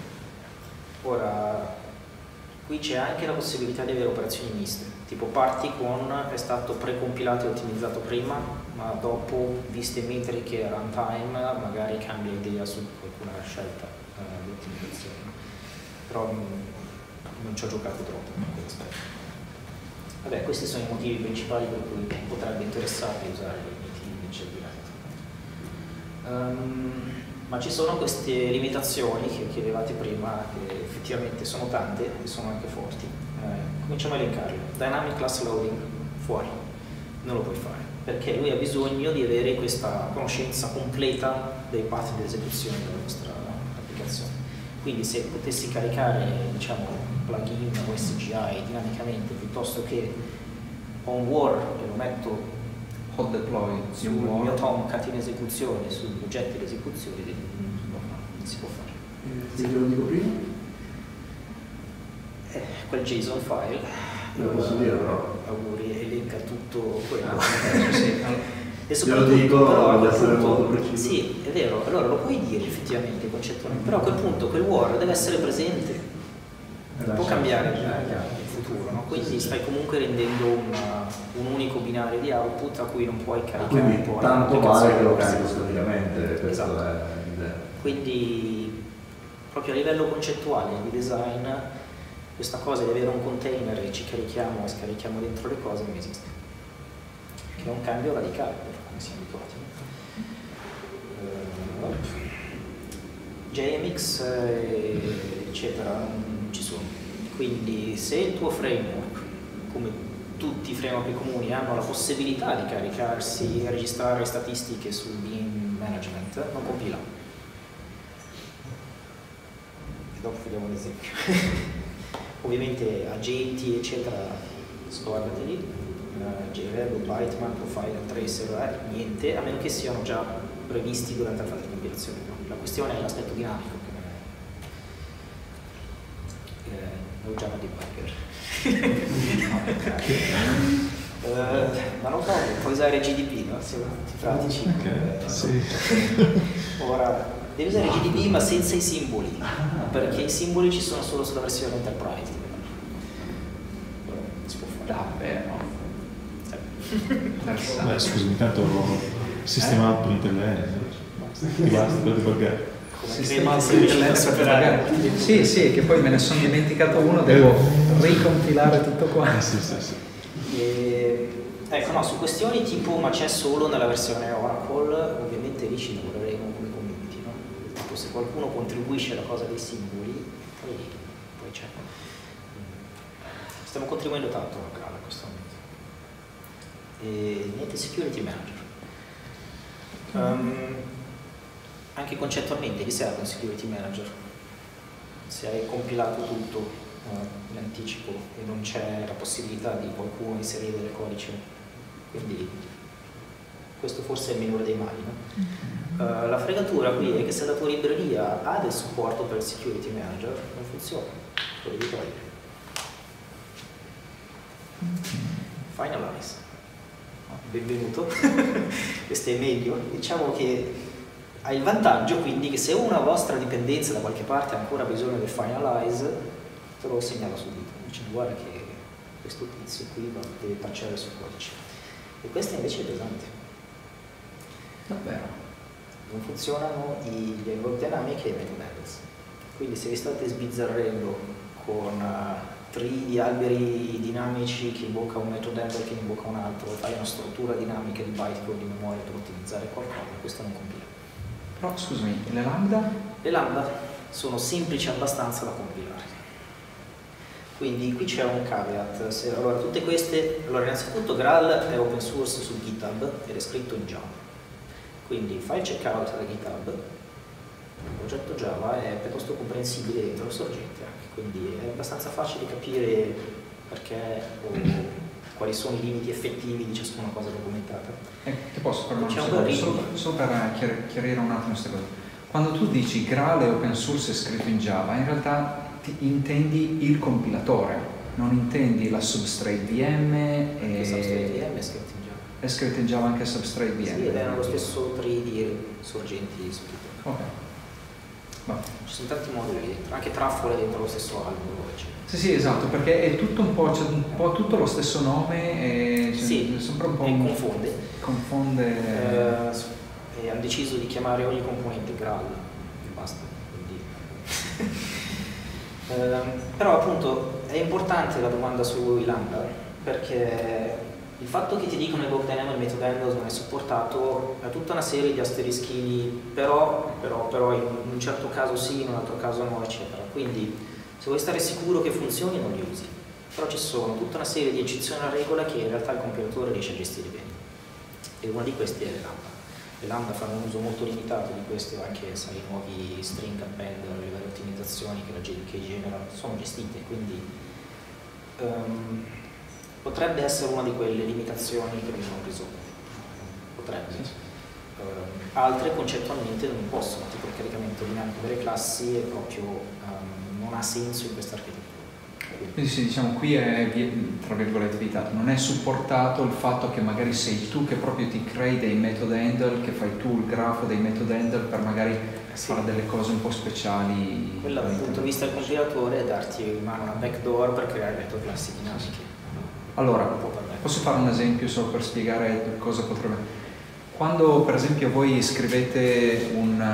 Ora, qui c'è anche la possibilità di avere operazioni miste, tipo parti con è stato precompilato e ottimizzato prima, ma dopo, viste metriche a runtime, magari cambia idea su qualcuna scelta di ottimizzazione. Però non ci ho giocato troppo in quell'aspetto. Vabbè, questi sono i motivi principali per cui potrebbe interessarvi usare i native image. Ma ci sono queste limitazioni che chiedevate prima, che effettivamente sono tante e sono anche forti. Cominciamo a elencarle. Dynamic class loading, fuori, non lo puoi fare, perché lui ha bisogno di avere questa conoscenza completa dei path di esecuzione della vostra applicazione. Quindi se potessi caricare, diciamo, plugin o SGI dinamicamente piuttosto che on war e lo metto hot deploy sul mio Tomcat in esecuzione, sugli oggetti di esecuzione, si può fare. Che te lo dico prima? Quel JSON file, Lo posso dire però? auguri, elenca tutto quello. Sì. E Te lo dico, però, voglio essere appunto, molto preciso. sì, è vero, allora lo puoi dire effettivamente concettualmente, però a quel punto quel WAR deve essere presente, può cambiare in futuro, no? Quindi stai comunque rendendo un unico binario di output a cui non puoi caricare Quindi un po' tanto vale che lo l'applicazione. carico staticamente, questo Esatto. è l'idea. Quindi proprio a livello concettuale di design questa cosa di avere un container e ci carichiamo e scarichiamo dentro le cose non esiste, che è un cambio radicale, come siamo abituati. JMX eccetera non ci sono, quindi se il tuo framework, come tutti i framework comuni, hanno la possibilità di caricarsi e registrare statistiche sul bean management, non compila. E dopo vediamo un esempio. Ovviamente agenti eccetera scordateli, JReb, Bytman, Profiler, Tracer, niente, a meno che siano già previsti durante la fase di compilazione. La questione è l'aspetto dinamico, che non è Java debugger. Ma non so, puoi usare GDP, no? Siamo tutti pratici. Sì. Ora, devi usare GDP ma senza i simboli, perché i simboli ci sono solo sulla versione Enterprise. Si può fare. Davvero? Beh, scusi, intanto ho sistemato println, ti basta per debuggare. Sì, sì, che poi me ne sono dimenticato uno, devo ricompilare tutto qua. Sì. Ecco, no, su questioni tipo ma c'è solo nella versione Oracle, ovviamente lì ci lavoreremo come community, no? Tipo se qualcuno contribuisce alla cosa dei simboli, poi c'è. Stiamo contribuendo tanto a Graal a questo momento. E niente, security manager. Anche concettualmente chi serve un security manager? Se hai compilato tutto in anticipo e non c'è la possibilità di qualcuno inserire del codice, quindi questo forse è il minore dei mali, no? La fregatura qui è che se la tua libreria ha del supporto per il security manager non funziona, lo devi togliere. Finalize. Benvenuto. Questo è meglio. Diciamo che ha il vantaggio quindi che se una vostra dipendenza da qualche parte ha ancora bisogno del finalize, te lo segnala subito. Dice guarda che questo tizio qui deve patchare il suo codice. E questo invece è pesante. Davvero? Non funzionano gli envelope dynamic e i method handles. Quindi se vi state sbizzarrendo con tree di alberi dinamici che invoca un method handler che invoca un altro, fai una struttura dinamica di bytecode di memoria per ottimizzare qualcosa, questo non compila. Però scusami, le lambda? Le lambda sono semplici abbastanza da compilare. Quindi qui c'è un caveat. Allora, tutte queste, allora innanzitutto Graal è open source su GitHub ed è scritto in Java. Quindi fai il checkout da GitHub, il progetto Java è piuttosto comprensibile dentro la sorgente anche, quindi è abbastanza facile capire perché o quali sono i limiti effettivi di ciascuna cosa documentata. Ti posso C'è un parlare solo per chiarire un attimo queste cose. Quando tu dici Graal è open source e scritto in Java, in realtà intendi il compilatore, non intendi la Substrate VM e Substrate VM è scritto in Java. È scritto in Java anche Substrate VM? Sì, ed è lo stesso tree di sorgenti su GitHub. Ok. Ci sono tanti moduli dentro, anche Truffle è dentro lo stesso albero, eccetera. Sì, esatto, perché è tutto un po', c'è un po' tutto lo stesso nome e sì, sempre un po' confonde. E hanno deciso di chiamare ogni componente Graal e basta. Quindi. Però appunto è importante la domanda sui lambda, perché il fatto che ti dicono il Dynamic Method Handles non è supportato ha tutta una serie di asterischini, però in un certo caso sì, in un altro caso no, eccetera. Quindi se vuoi stare sicuro che funzioni non li usi, però ci sono tutta una serie di eccezioni alla regola che in realtà il compilatore riesce a gestire bene, e una di queste è le lambda. Le lambda fanno un uso molto limitato di questo, anche sai, i nuovi string appender, le varie ottimizzazioni che la JDK genera sono gestite, quindi potrebbe essere una di quelle limitazioni che vengono risolte. Potrebbe. altre concettualmente non possono, tipo il caricamento dinamico delle classi è proprio, non ha senso in questa architettura. Quindi sì, diciamo qui è, tra virgolette, vietato, non è supportato il fatto che magari sei tu che proprio ti crei dei method handle, che fai tu il grafo dei method handle per magari fare delle cose un po' speciali. Quello dal punto di vista del compilatore è darti in mano una backdoor per creare metodo classi dinamiche. Allora, posso fare un esempio solo per spiegare cosa potrebbe... Quando per esempio voi scrivete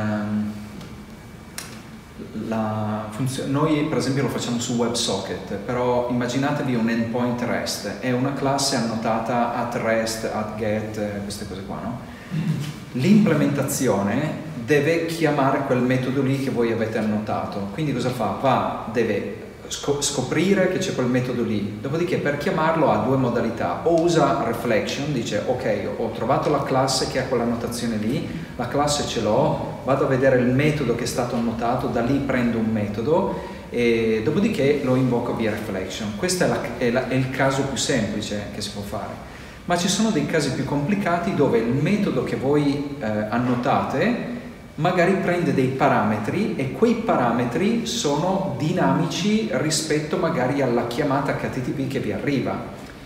noi per esempio lo facciamo su WebSocket, però immaginatevi un endpoint REST, è una classe annotata at REST, at GET, queste cose qua, no? L'implementazione deve chiamare quel metodo lì che voi avete annotato, quindi cosa fa? Deve scoprire che c'è quel metodo lì, dopodiché per chiamarlo ha due modalità: o usa reflection, dice ok, ho trovato la classe che ha quella notazione lì, la classe ce l'ho, vado a vedere il metodo che è stato annotato, da lì prendo un metodo e dopodiché lo invoco via reflection. Questo è il caso più semplice che si può fare, ma ci sono dei casi più complicati dove il metodo che voi annotate magari prende dei parametri e quei parametri sono dinamici rispetto magari alla chiamata HTTP che vi arriva.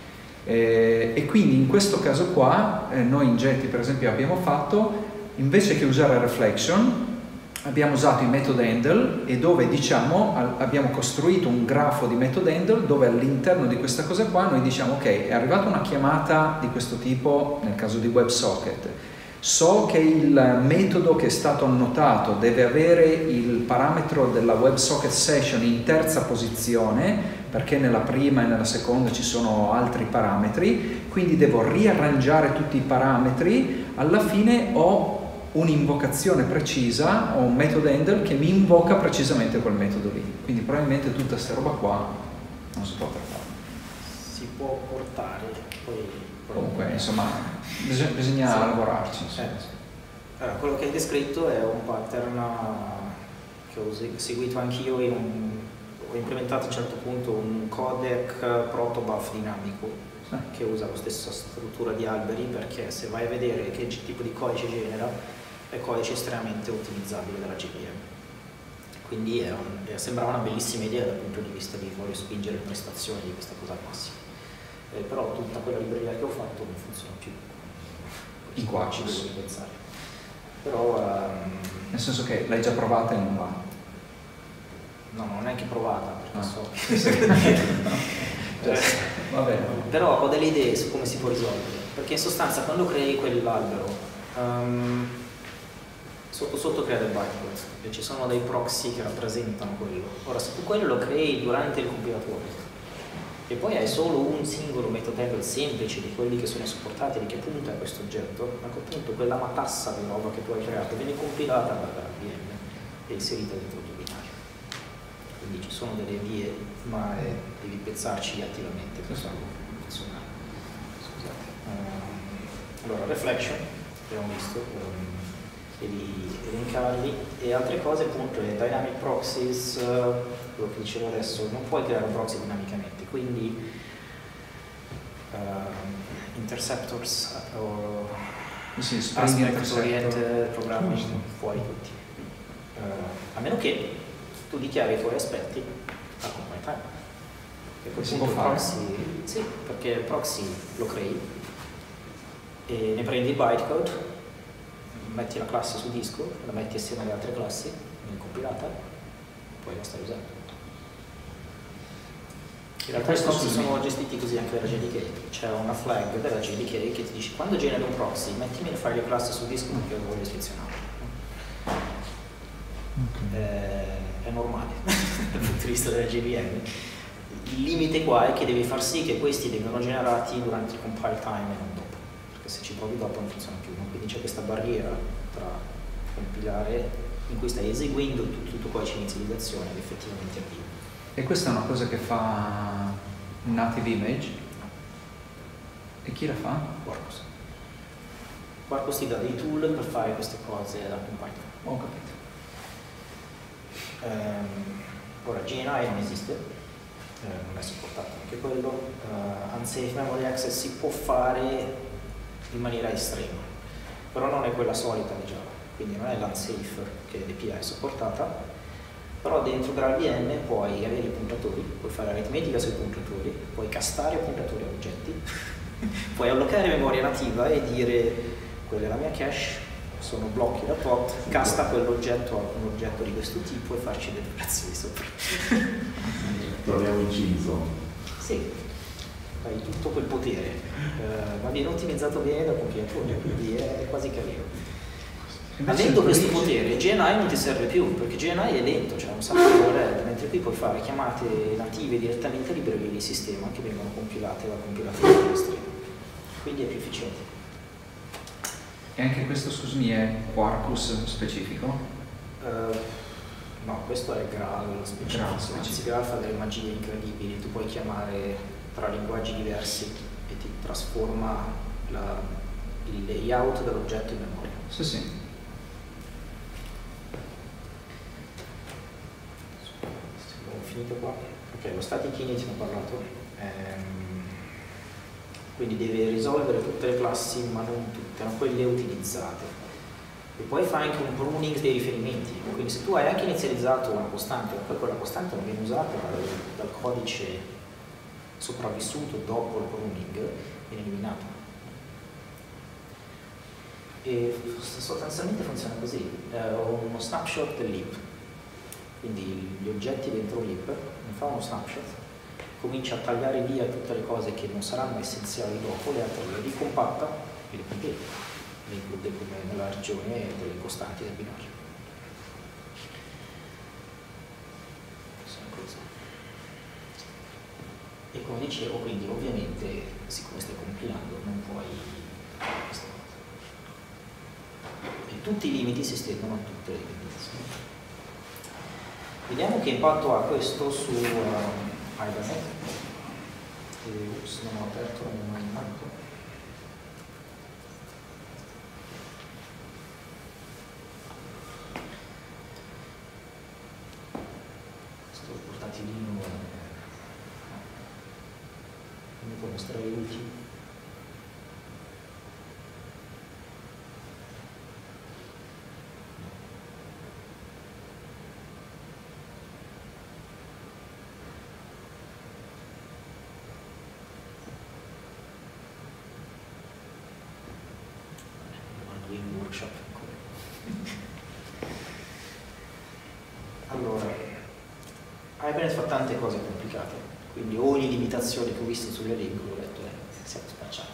E quindi in questo caso qua noi in Jetty per esempio abbiamo fatto, invece che usare reflection, abbiamo usato i method handle e dove diciamo abbiamo costruito un grafo di method handle dove all'interno di questa cosa qua noi diciamo ok, è arrivata una chiamata di questo tipo nel caso di WebSocket. So che il metodo che è stato annotato deve avere il parametro della WebSocket session in terza posizione, perché nella prima e nella seconda ci sono altri parametri, quindi devo riarrangiare tutti i parametri. Alla fine ho un'invocazione precisa, ho un method handle che mi invoca precisamente quel metodo lì. Quindi probabilmente tutta questa roba qua non si può fare. Si può portare, poi... Comunque, insomma, bisogna lavorarci. Allora, quello che hai descritto è un pattern che ho seguito anch'io, ho implementato a un certo punto un codec protobuf dinamico che usa la stessa struttura di alberi, perché se vai a vedere che tipo di codice genera, è codice estremamente ottimizzabile dalla JVM. Quindi sembrava una bellissima idea dal punto di vista di voglio spingere le prestazioni di questa cosa al massimo. Però tutta quella libreria che ho fatto non funziona più. In Quarkus. Ci devo ripensare. Però... nel senso che l'hai già provata e non va? No, non è che provata, perché va bene. Però ho delle idee su come si può risolvere. Perché in sostanza quando crei quell'albero, sotto crea del bytecode e ci sono dei proxy che rappresentano quello. Ora, se tu quello lo crei durante il compilatore e poi hai solo un singolo method handle semplice di quelli che sono supportati, di che punta è questo oggetto, a quel punto quella matassa di roba che tu hai creato viene compilata dalla VM e inserita dentro il tuo binario. Quindi ci sono delle vie, ma devi pensarci attivamente per farlo funzionare. Scusate. Allora, reflection, abbiamo visto, devi elencarli, e altre cose appunto, le dynamic proxies, quello che dicevo adesso, non puoi creare un proxy dinamicamente, quindi interceptors o aspect oriented programming fuori tutti, a meno che tu dichiari i tuoi aspetti al compile time, e poi si può fare proxy, sì, perché il proxy lo crei e ne prendi il bytecode, metti la classe su disco, la metti assieme alle altre classi, in compilata, poi la stai usando. In realtà i proxy sono gestiti così anche dalla JDK, c'è una flag della JDK che ti dice quando generi un proxy mettimi il file di classe su disco perché lo voglio selezionare. È normale dal punto di vista della JVM. Il limite qua è che devi far sì che questi vengano generati durante il compile time e non dopo, perché se ci provi dopo non funziona più, quindi c'è questa barriera tra compilare in cui stai eseguendo tutto codice di inizializzazione ed effettivamente avviene. E questa è una cosa che fa Native Image? E chi la fa? Quarkus. Quarkus ti dà dei tool per fare queste cose da compile. Ho capito. Ora GNI non esiste, non è supportato anche quello. Unsafe Memory Access si può fare in maniera estrema. però non è quella solita di Java, quindi non è l'unsafe che l'API è supportata, però dentro GraalVM puoi avere i puntatori, puoi fare aritmetica sui puntatori, puoi castare puntatori a oggetti, puoi allocare memoria nativa e dire quella è la mia cache, sono blocchi da tot, casta quell'oggetto a un oggetto di questo tipo e farci delle operazioni sopra. Torniamo inciso. Sì, hai tutto quel potere, ma viene ottimizzato bene dal compilatore, quindi è quasi carino. Avendo questo potere, GNI non ti serve più, perché GNI è lento, cioè un sacco di URL, mentre qui puoi fare chiamate native direttamente a librerie di sistema che vengono compilate dal compilatore terrestre, quindi è più efficiente. E anche questo, scusami, è Quarkus specifico? No, questo è Graal specifico, anzi Graal fa delle magie incredibili, tu puoi chiamare tra linguaggi diversi e ti trasforma il layout dell'oggetto in memoria. Sì, sì. Finito qua. Ok, lo static init ne ho parlato, quindi deve risolvere tutte le classi, ma non tutte, ma quelle utilizzate. E poi fa anche un pruning dei riferimenti, quindi se tu hai anche inizializzato una costante, ma poi quella costante non viene usata dal codice sopravvissuto dopo il pruning, viene eliminata. E sostanzialmente funziona così, ho uno snapshot dell'heap. Quindi gli oggetti dentro l'heap, ne fa uno snapshot, comincia a tagliare via tutte le cose che non saranno essenziali dopo, le altre le ricompatta e le completa, le include come nella regione delle costanti del binario. E come dicevo, quindi ovviamente, siccome stai compilando, non puoi fare questa cosa. E tutti i limiti si estendono a tutte le dipendenze. Vediamo che impatto ha questo su Hibernate. Ups, non ho aperto il manco. Questo portatilino mi può mostrare i wiki. Allora, Hibernate fa tante cose complicate, quindi ogni limitazione che ho visto sull'elenco l'ho detto, siamo spacciati.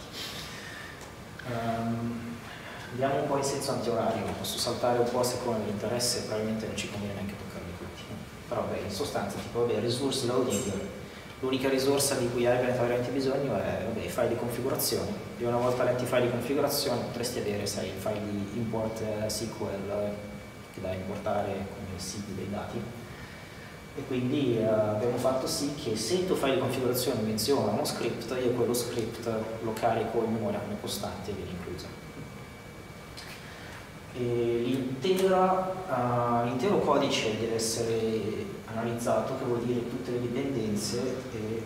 Andiamo un po' in senso antiorario, posso saltare un po' a seconda dell'interesse, probabilmente non ci conviene neanche toccarli tutti, no? Però beh, in sostanza, tipo, vabbè, resource loading, l'unica risorsa di cui Hibernate ha veramente bisogno è vabbè, i file di configurazione, e una volta letti i file di configurazione potresti avere, sai, il file di import SQL che da importare come il SID dei dati, e quindi abbiamo fatto sì che se il tuo file di configurazione menziona uno script, io quello script lo carico in memoria come costante e viene inclusa. L'intero codice deve essere analizzato, che vuol dire tutte le dipendenze e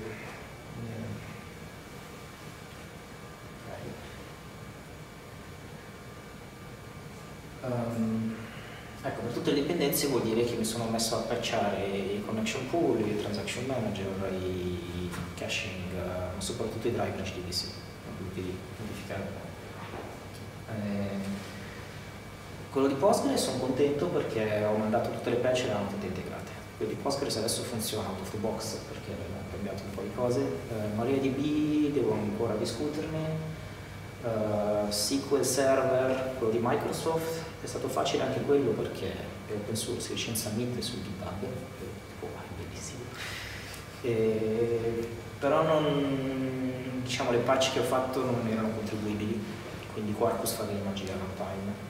ecco, per tutte le dipendenze vuol dire che mi sono messo a patchare i connection pool, i transaction manager, i caching, ma soprattutto i driver HDBC, tutti modificare. Quello di Postgres sono contento perché ho mandato tutte le patch e le hanno tutte integrate. Quindi Postgres adesso funziona out of the box perché abbiamo cambiato un po' di cose. MariaDB devo ancora discuterne. SQL Server, quello di Microsoft, è stato facile anche quello perché è open source, licenzia MIT su GitHub, è bellissimo. Però non, diciamo, le patch che ho fatto non erano contribuibili, quindi Quarkus fa delle magie a runtime.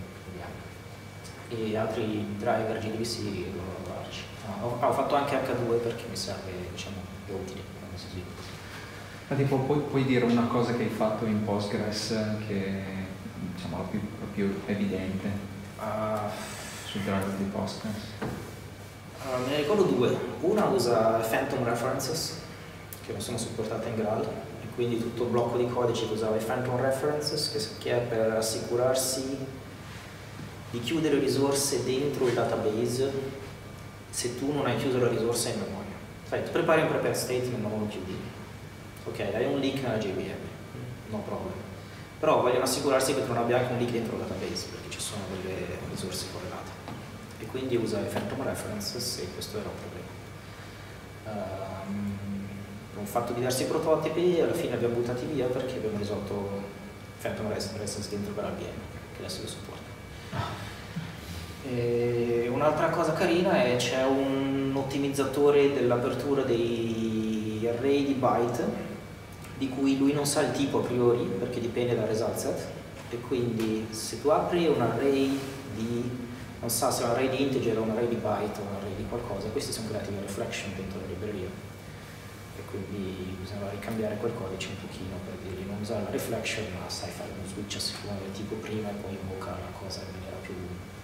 E altri driver GDBC devo lavorarci. Ho fatto anche H2 perché mi serve, diciamo, è utile quando si sviluppa. Ma tipo, puoi dire una cosa che hai fatto in Postgres che diciamo la più evidente sul driver di Postgres? Me ne ricordo due. Una usa Phantom References che non sono supportate in Graal e quindi tutto il blocco di codice che usava i phantom references, che è per assicurarsi di chiudere risorse dentro il database se tu non hai chiuso la risorsa in memoria. Sai, tu prepari un prepared statement ma non lo chiudi. Ok, hai un leak nella JVM, no problem. Però vogliono assicurarsi che tu non abbia anche un leak dentro il database, perché ci sono delle risorse correlate. E quindi usa i phantom references e questo era un problema. Abbiamo fatto diversi prototipi e alla fine abbiamo buttati via perché abbiamo risolto phantom references dentro per ABM, che adesso lo supporta. Un'altra cosa carina è c'è un ottimizzatore dell'apertura dei array di byte di cui lui non sa il tipo a priori perché dipende dal result set, e quindi se tu apri un array di, non sa se è un array di integer o un array di byte o un array di qualcosa, questi sono creati in reflection dentro la libreria e quindi bisogna ricambiare quel codice un pochino per dirgli non usare la reflection ma sai fare uno switch a seconda del tipo prima e poi invoca la cosa in maniera più.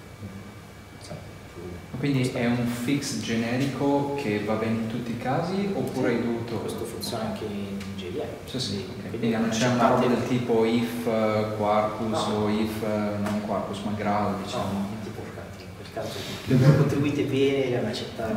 Quindi è un fix generico che va bene in tutti i casi oppure hai dovuto... Questo funziona anche in JVM. Sì. Quindi non c'è una roba del tipo if Quarkus o if non Quarkus ma Graal, diciamo. No, niente porcati, in quel caso le abbiamo contribuite bene, le hanno accettate,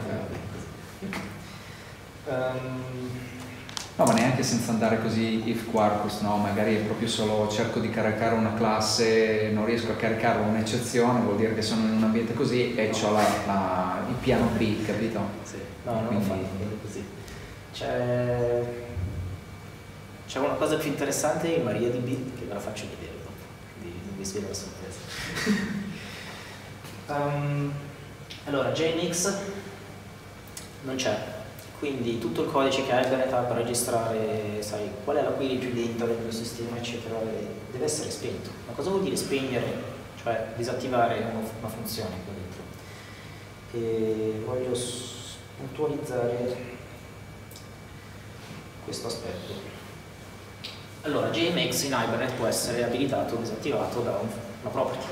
No, ma neanche senza andare così if Quarkus, no, magari è proprio solo cerco di caricare una classe, non riesco a caricarla un'eccezione, vuol dire che sono in un ambiente così e ho il piano B, capito? Sì. No, non lo fa così. C'è una cosa più interessante in MariaDB che ve la faccio vedere dopo, quindi non vi svelo la sorpresa. Allora, JMix non c'è. Quindi tutto il codice che Hibernate ha per registrare, sai, qual è la query più lenta del mio sistema, eccetera, deve essere spento. Ma cosa vuol dire spegnere? Cioè disattivare una funzione qua dentro. E voglio puntualizzare questo aspetto. Allora, JMX in Hibernate può essere abilitato o disattivato da una property.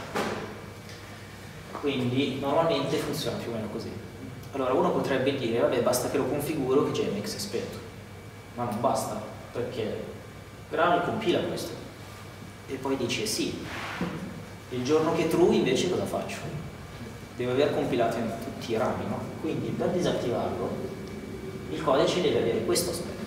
Quindi normalmente funziona più o meno così. Allora uno potrebbe dire, vabbè, basta che lo configuro che JMX è spento, ma non basta, perché Graal compila questo e poi dice sì, il giorno che true invece cosa faccio? Deve aver compilato in tutti i rami, no? Quindi per disattivarlo il codice deve avere questo aspetto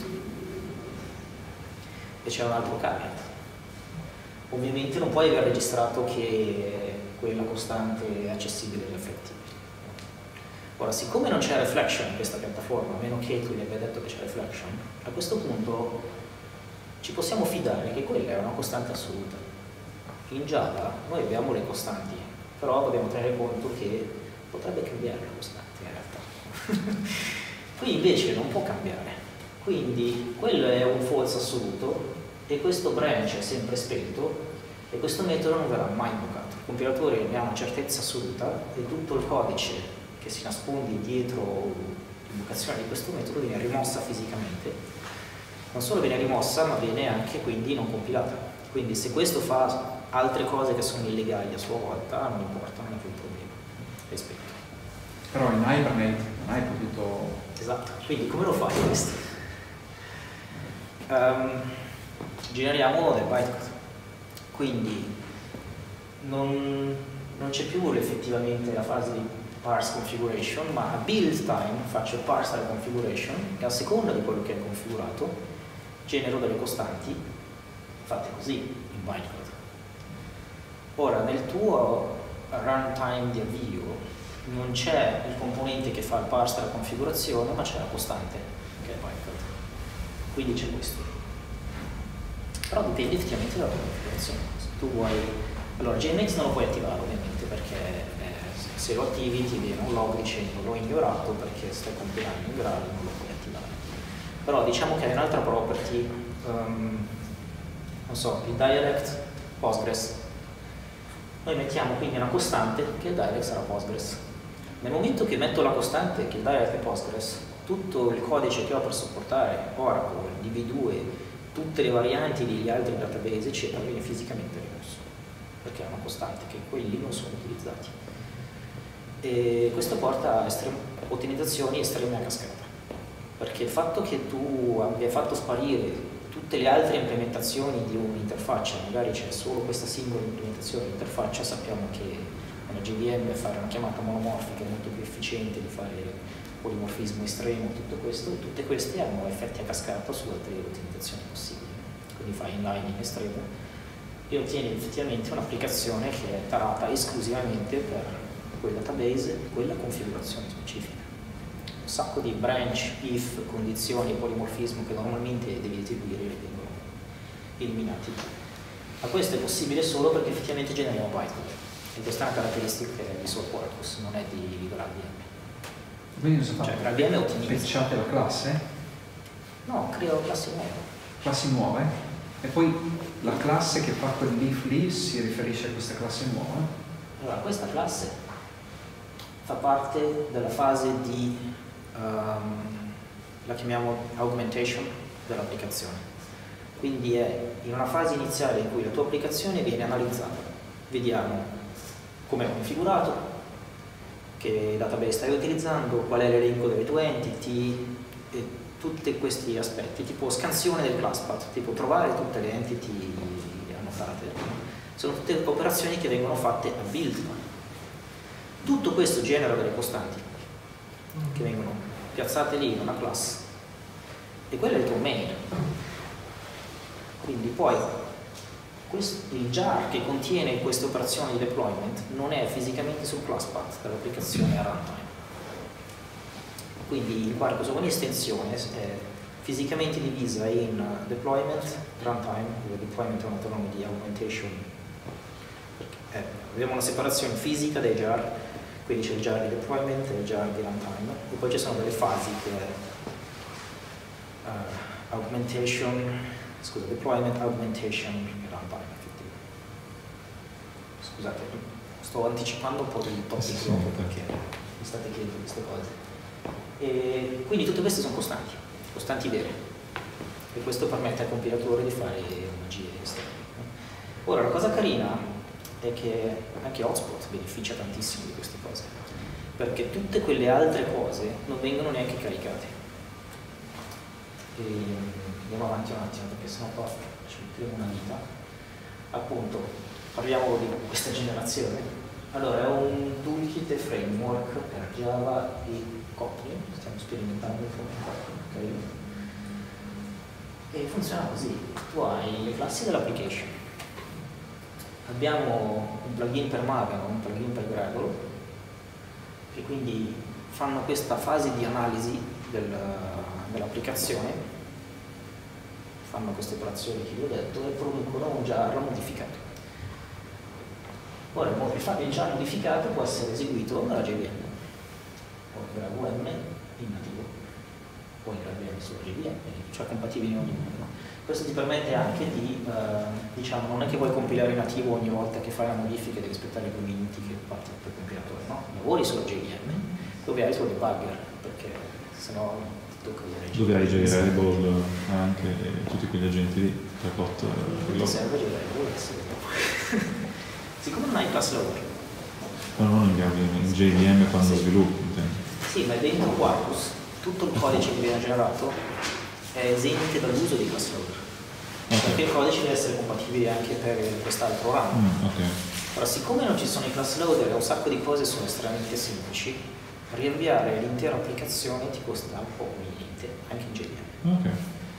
e c'è un altro caveat. Ovviamente non puoi aver registrato che quella costante è accessibile e effettiva. Ora, siccome non c'è reflection in questa piattaforma, a meno che tu gli abbia detto che c'è reflection, a questo punto ci possiamo fidare che quella è una costante assoluta. In Java noi abbiamo le costanti, però dobbiamo tenere conto che potrebbe cambiare la costante in realtà. Qui invece non può cambiare, quindi quello è un false assoluto e questo branch è sempre spento e questo metodo non verrà mai invocato. Il compilatore ne ha una certezza assoluta e tutto il codice che si nasconde dietro l'invocazione di questo metodo viene rimossa fisicamente. Non solo viene rimossa, ma viene anche quindi non compilata. Quindi se questo fa altre cose che sono illegali a sua volta, non importa, non è più un problema. Rispetto. Però in Hibernate non hai potuto... Esatto, quindi come lo fai questo? Generiamo del bytecode. Quindi non c'è più effettivamente la fase di parse configuration, ma a build time faccio il parse della configuration e a seconda di quello che è configurato genero delle costanti fatte così in bytecode. Ora nel tuo runtime di avvio non c'è il componente che fa il parse della configurazione, ma c'è la costante che è bytecode. Quindi c'è questo. Però dipende effettivamente dalla configurazione. Se tu vuoi, allora JMX non lo puoi attivare ovviamente perché se lo attivi ti viene un log dicendo l'ho ignorato perché stai compilando in Graal, non lo puoi attivare. Però diciamo che è un'altra property, non so, il direct Postgres. Noi mettiamo quindi una costante che il direct sarà Postgres. Nel momento che metto la costante che il direct è Postgres, tutto il codice che ho per supportare Oracle, DB2, tutte le varianti degli altri database eccetera viene fisicamente rimosso perché è una costante che quelli non sono utilizzati. E questo porta a ottimizzazioni estreme a cascata, perché il fatto che tu abbia fatto sparire tutte le altre implementazioni di un'interfaccia, magari c'è solo questa singola implementazione di interfaccia, sappiamo che nella JVM fare una chiamata monomorfica è molto più efficiente di fare polimorfismo estremo, tutto questo, e tutte queste hanno effetti a cascata su altre ottimizzazioni possibili. Quindi fai inline in estremo e ottieni effettivamente un'applicazione che è tarata esclusivamente per quel database, quella configurazione specifica. Un sacco di branch, if, condizioni e polimorfismo che normalmente devi eseguire vengono eliminati. Ma questo è possibile solo perché effettivamente generiamo bytecode. E questa è una caratteristica che è di solo Quarkus, non è di GraalVM. Quindi cosa Cioè, fate? GraalVM ottimizza. Patchate la classe? No, creo classi nuove. Classi nuove? E poi la classe che fa quell'if lì si riferisce a questa classe nuova? Allora, questa classe fa parte della fase di, la chiamiamo augmentation dell'applicazione. Quindi è in una fase iniziale in cui la tua applicazione viene analizzata. Vediamo come è configurato, che database stai utilizzando, qual è l'elenco delle tue entity e tutti questi aspetti, tipo scansione del class path, tipo trovare tutte le entity annotate. Sono tutte operazioni che vengono fatte a build. Tutto questo genera delle costanti che vengono piazzate lì in una classe e quello è il tuo main. Quindi poi il jar che contiene queste operazioni di deployment non è fisicamente sul class path dell'applicazione a runtime. Quindi il Quarkus ogni estensione è fisicamente divisa in deployment, runtime, dove deployment è un acronimo di augmentation. Abbiamo una separazione fisica dei jar, quindi c'è il jar di deployment e il jar di runtime, e poi ci sono delle fasi che è deployment, augmentation e runtime effettivo. Scusate, sto anticipando un po' del topic dopo perché mi state chiedendo queste cose. E quindi tutte queste sono costanti vere, e questo permette al compilatore di fare magie estreme. Ora la cosa carina è che anche Hotspot beneficia tantissimo di queste cose, perché tutte quelle altre cose non vengono neanche caricate. E andiamo avanti un attimo perché sennò qua ci mettiamo una vita. Appunto, parliamo di questa generazione. Allora, è un toolkit e framework per Java e Kotlin, stiamo sperimentando con Kotlin, e funziona così. Tu hai le classi dell'application, abbiamo un plugin per Maven, un plugin per Gradle, che quindi fanno questa fase di analisi dell'applicazione, fanno queste operazioni che vi ho detto e producono un jar modificato. Ora il jar modificato può essere eseguito dalla JVM o GraalVM in nativo o in GraalVM sulla JVM, cioè compatibili in ogni modo. Questo ti permette anche di, diciamo, non è che vuoi compilare in nativo ogni volta che fai una modifica e devi aspettare 2 minuti che parte il tuo compilatore, no? Lavori sulla JVM dove hai il tuo debugger, perché sennò ti tocca vedere. Dove hai JRebel anche tutti quegli agenti lì, per bot. Ti serve JRebel, siccome non hai class loader. No, non in JVM quando sviluppi, intendo. Sì, ma dentro Quarkus tutto il codice che viene generato è esente dall'uso di class loader. Okay. Perché il codice deve essere compatibile anche per quest'altro ramo. Okay. Allora, siccome non ci sono i class loader e un sacco di cose sono estremamente semplici, riavviare l'intera applicazione ti costa un po' niente, anche in JVM. Ok.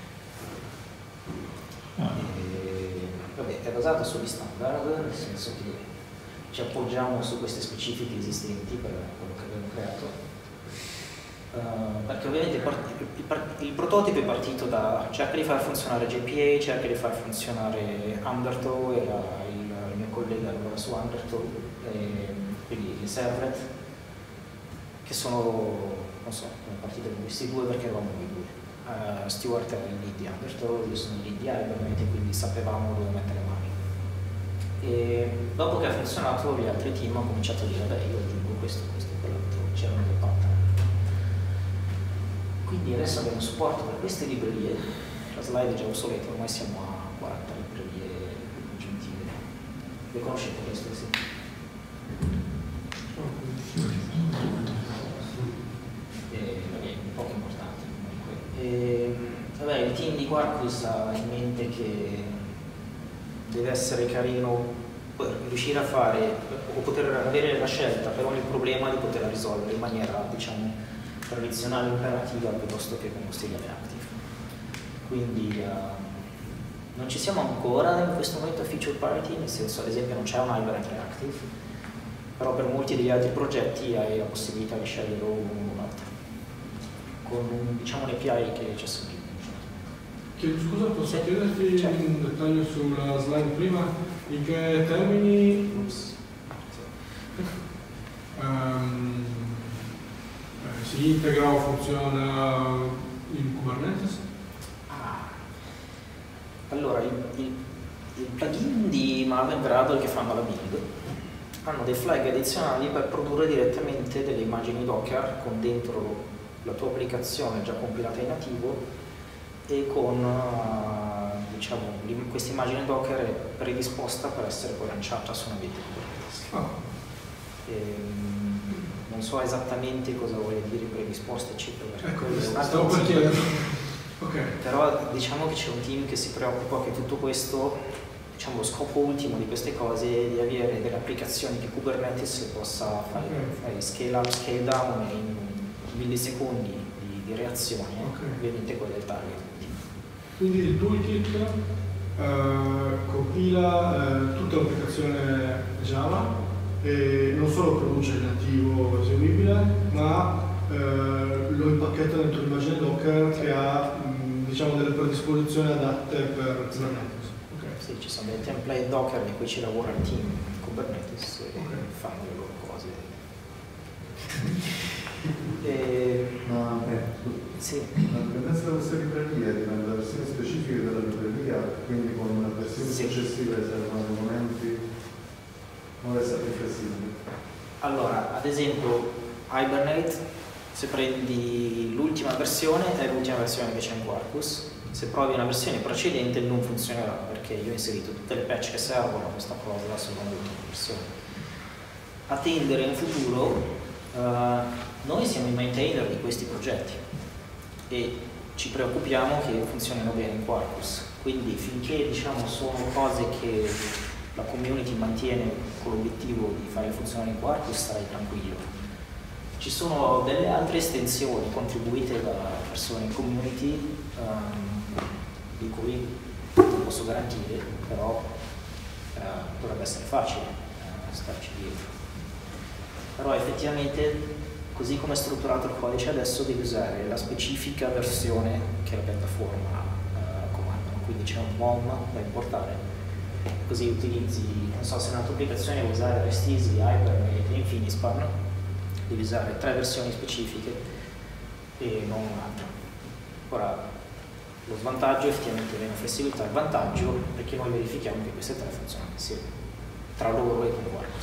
Vabbè, è basato sugli standard, nel senso che ci appoggiamo su queste specifiche esistenti per quello che abbiamo creato. Perché ovviamente il prototipo è partito da cerca di far funzionare JPA, cerca di far funzionare Undertow, era il mio collega lavora su Undertow, quindi il servlet, che sono, non so, come partito con questi due perché eravamo noi due. Stuart era il lead di Undertow, io sono il lead di Hibernate, quindi sapevamo dove mettere mani. E dopo che ha funzionato gli altri team hanno cominciato a dire beh, io aggiungo questo, quell'altro, c'erano dei pattern. Quindi adesso abbiamo supporto per queste librerie, la slide è già obsoleta, ormai siamo a 40 librerie aggiuntive. Le conoscete queste? Sì. Poco importante comunque. Vabbè, il team di Quarkus ha in mente che deve essere carino riuscire a fare o poter avere la scelta per ogni problema di poterla risolvere in maniera, diciamo, tradizionale imperativa piuttosto che con uno stile reactive. Quindi non ci siamo ancora in questo momento a feature parity, nel senso, ad esempio, non c'è un Hibernate reactive, però per molti degli altri progetti hai la possibilità di scegliere uno o un altro con diciamo, un API che ci assomiglia. Scusa, posso chiederti un dettaglio sulla slide prima? In che termini si integra o funziona in Kubernetes? Allora, il plugin di Maven Gradle che fanno la build hanno dei flag addizionali per produrre direttamente delle immagini Docker con dentro la tua applicazione già compilata in nativo e con diciamo, questa immagine Docker è predisposta per essere poi lanciata su un ambiente Kubernetes. Non so esattamente cosa vuole dire predisposta eccetera. Ecco, stavo per chiedere. Okay. Però diciamo che c'è un team che si preoccupa che tutto questo, diciamo, lo scopo ultimo di queste cose è di avere delle applicazioni che Kubernetes possa fare scale up, scale down in millisecondi di reazione, ovviamente quella del target. Quindi il toolkit compila tutta l'applicazione Java e non solo produce il nativo eseguibile, ma lo impacchetta dentro l'immagine Docker che ha diciamo delle predisposizioni adatte per Kubernetes. Sì, ci sono dei template Docker di cui ci lavora il team Kubernetes e fanno le loro cose. Sì. La dipendenza dalla versione libreria dipende da versioni specifiche della libreria, quindi con versioni successive servono momenti non deve essere più flessibili. Allora, ad esempio, Hibernate, se prendi l'ultima versione, è l'ultima versione che c'è in Quarkus. Se provi una versione precedente non funzionerà, perché io ho inserito tutte le patch che servono a questa cosa solo nell'ultima versione. A tendere in futuro, noi siamo i maintainer di questi progetti e ci preoccupiamo che funzionino bene in Quarkus, quindi finché diciamo, sono cose che la community mantiene con l'obiettivo di farle funzionare in Quarkus, starai tranquillo. Ci sono delle altre estensioni contribuite da persone in community di cui non posso garantire, però dovrebbe essere facile starci dietro. Però effettivamente, così come è strutturato il codice adesso, devi usare la specifica versione che la piattaforma comanda, quindi c'è un MOM da importare, così utilizzi, non so se nella tua applicazione vuoi usare REST-easy, Hibernate e Infinispan, devi usare 3 versioni specifiche e non un'altra. Ora, lo svantaggio è effettivamente meno flessibilità, il vantaggio è che noi verifichiamo che queste 3 funzionano insieme, tra loro e con Quarkus.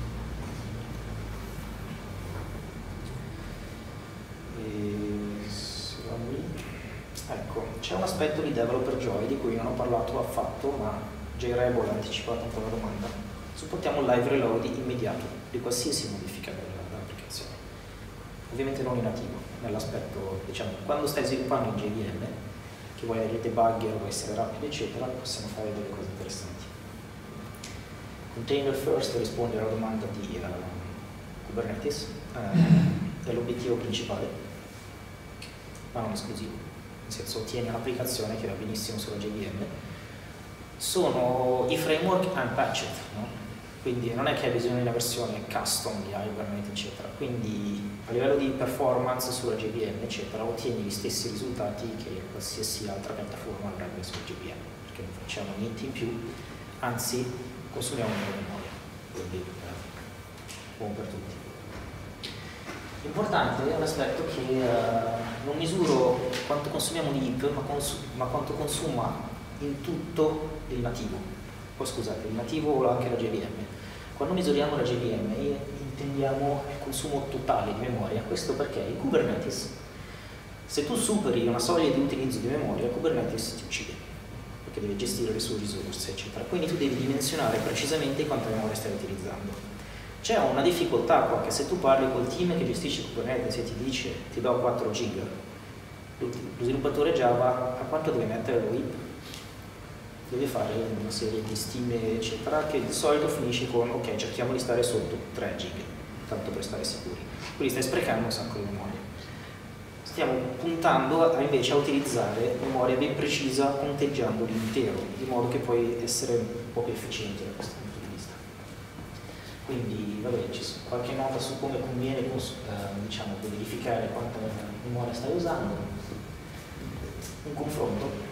Ecco, c'è un aspetto di Developer Joy di cui non ho parlato affatto, ma JRebel ha anticipato un po' la domanda. Supportiamo un live reload immediato di qualsiasi modifica dell'applicazione. Ovviamente non in nativo, nell'aspetto, diciamo, quando stai sviluppando in JVM, che vuoi avere debugger, vuoi essere rapido, eccetera, possiamo fare delle cose interessanti. Container first risponde alla domanda di Kubernetes, è l'obiettivo principale, ma non esclusivo. Nel senso, ottieni un'applicazione che va benissimo sulla JVM. Sono i framework unpatched, no? Quindi non è che hai bisogno di una versione custom di Hibernate, eccetera. Quindi a livello di performance sulla JVM, eccetera, ottieni gli stessi risultati che qualsiasi altra piattaforma avrebbe sulla JVM, perché non facciamo niente in più, anzi consumiamo meno memoria. Quindi buon per tutti. L'importante è un aspetto che non misuro quanto consumiamo di heap, ma quanto consuma in tutto il nativo. Poi scusate, il nativo o anche la JVM. Quando misuriamo la JVM intendiamo il consumo totale di memoria. Questo perché in Kubernetes, se tu superi una soglia di utilizzo di memoria, Kubernetes ti uccide, perché deve gestire le sue risorse, eccetera. Quindi tu devi dimensionare precisamente quanta memoria stai utilizzando. C'è una difficoltà qua, che se tu parli col team che gestisce Kubernetes e ti dice ti do 4 giga, lo sviluppatore Java a quanto deve mettere lo WIP? Deve fare una serie di stime eccetera che di solito finisce con ok, cerchiamo di stare sotto 3 giga, tanto per stare sicuri. Quindi stai sprecando un sacco di memoria. Stiamo puntando invece a utilizzare memoria ben precisa conteggiando l'intero, di modo che puoi essere un po' più efficiente da questo punto di vista. Quindi vabbè, ci sono qualche nota su come conviene diciamo, verificare quanta memoria stai usando, un confronto.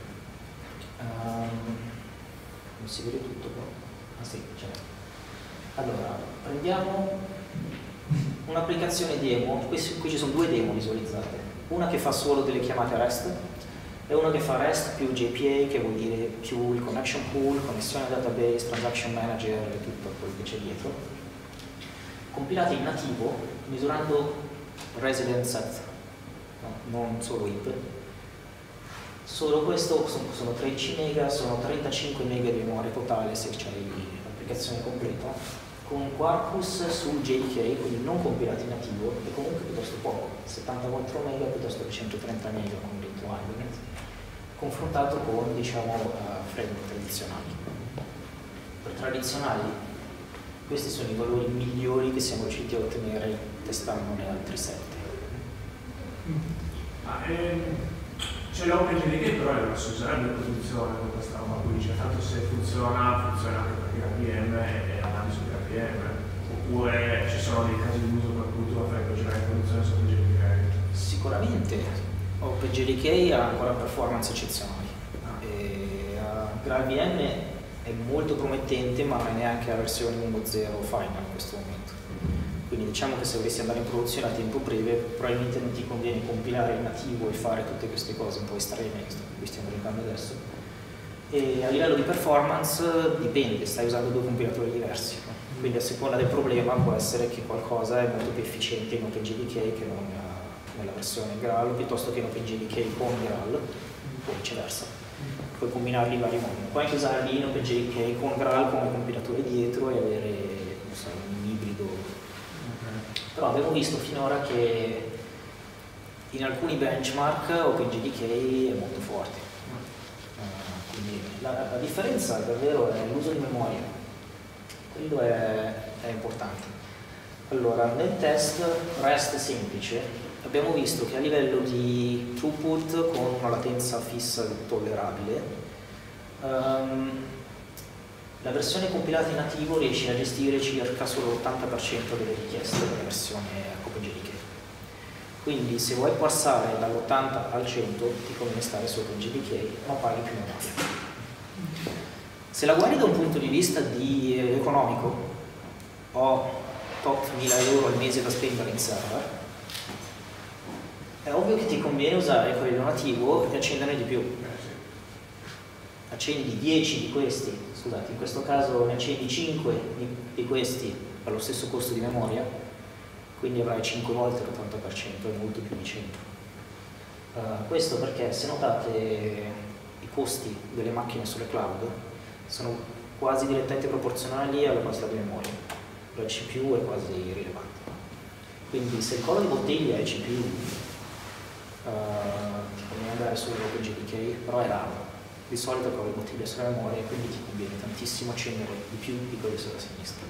Non si vede tutto però. Ah sì, c'è. Allora, prendiamo un'applicazione demo, qui ci sono due demo visualizzate, una che fa solo delle chiamate REST e una che fa REST più JPA, che vuol dire più il connection pool, connessione al database, transaction manager e tutto quello che c'è dietro, compilate in nativo misurando resident set, no, non solo IP. Solo questo sono 13 mega, sono 35 mega di memoria totale se c'è l'applicazione completa, con Quarkus sul JDK, quindi non compilati in nativo, e comunque piuttosto poco, 74 mega piuttosto che 130 mega con dentro Hibernate, confrontato con, diciamo, framework tradizionali. Per tradizionali, questi sono i valori migliori che siamo riusciti a ottenere testandone altri 7. C'è l'OpenJDK, però è una userebbe produzione con questa roba qui, cioè tanto se funziona anche per RPM e avanti su RPM, oppure ci sono dei casi di uso per cui tu la fai girare in produzione su OpenJDK? Sicuramente OpenJDK ha ancora performance eccezionali. GraalVM è molto promettente, ma non è neanche la versione 1.0 final in questo momento. Quindi diciamo che se volessi andare in produzione a tempo breve, probabilmente non ti conviene compilare il nativo e fare tutte queste cose un po' estreme che stiamo giocando adesso. E a livello di performance dipende, stai usando due compilatori diversi. Quindi a seconda del problema può essere che qualcosa è molto più efficiente in OpenJDK che non nella versione Graal, piuttosto che in OpenJDK con Graal, o viceversa. Puoi combinarli in vari modi. Puoi anche usarli in OpenJDK con Graal come compilatore dietro e avere, non so, un ibrido. Però abbiamo visto finora che in alcuni benchmark OpenJDK è molto forte. Quindi la differenza davvero è l'uso di memoria. Quello è importante. Allora, nel test REST semplice abbiamo visto che a livello di throughput con una latenza fissa tollerabile, la versione compilata in nativo riesce a gestire circa solo l'80% delle richieste della versione OpenJDK. Quindi se vuoi passare dall'80 al 100 ti conviene stare su OpenJDK, ma paghi più memoria. Se la guardi da un punto di vista economico, ho tot 1000 euro al mese da spendere in server, è ovvio che ti conviene usare quello nativo e accenderne di più. Accendi 10 di questi, scusate, in questo caso ne accendi 5 di questi allo stesso costo di memoria, quindi avrai 5 volte l'80%, è molto più di 100. Questo perché, se notate, i costi delle macchine sulle cloud sono quasi direttamente proporzionali alla quantità di memoria. La CPU è quasi irrilevante. Quindi se il collo di bottiglia è CPU, ti conviene andare su OpenJDK, però è raro. Di solito il collo di bottiglia è sulla memoria, quindi ti conviene tantissimo accendere di più di quelli sulla sinistra.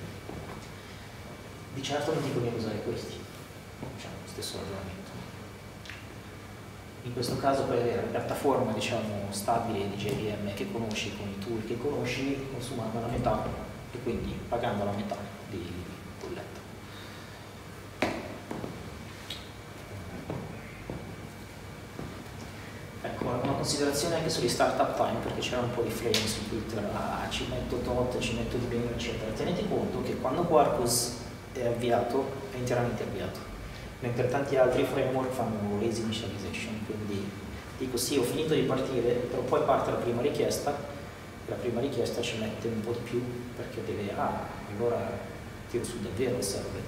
Di certo non ti conviene usare questi, diciamo, lo stesso ragionamento. In questo caso puoi avere una piattaforma, diciamo, stabile di JVM che conosci con i tool che conosci, consumando la metà e quindi pagando la metà di bolletta. Ecco, una considerazione anche sugli startup time, perché c'era un po' di frame su Twitter, ci metto tot, ci metto di meno, eccetera. Tenete conto che quando Quarkus è avviato, è interamente avviato. Mentre tanti altri framework fanno lazy initialization, quindi dico sì, ho finito di partire, però poi parte la prima richiesta, e la prima richiesta ci mette un po' di più, perché deve, allora tiro su davvero il server.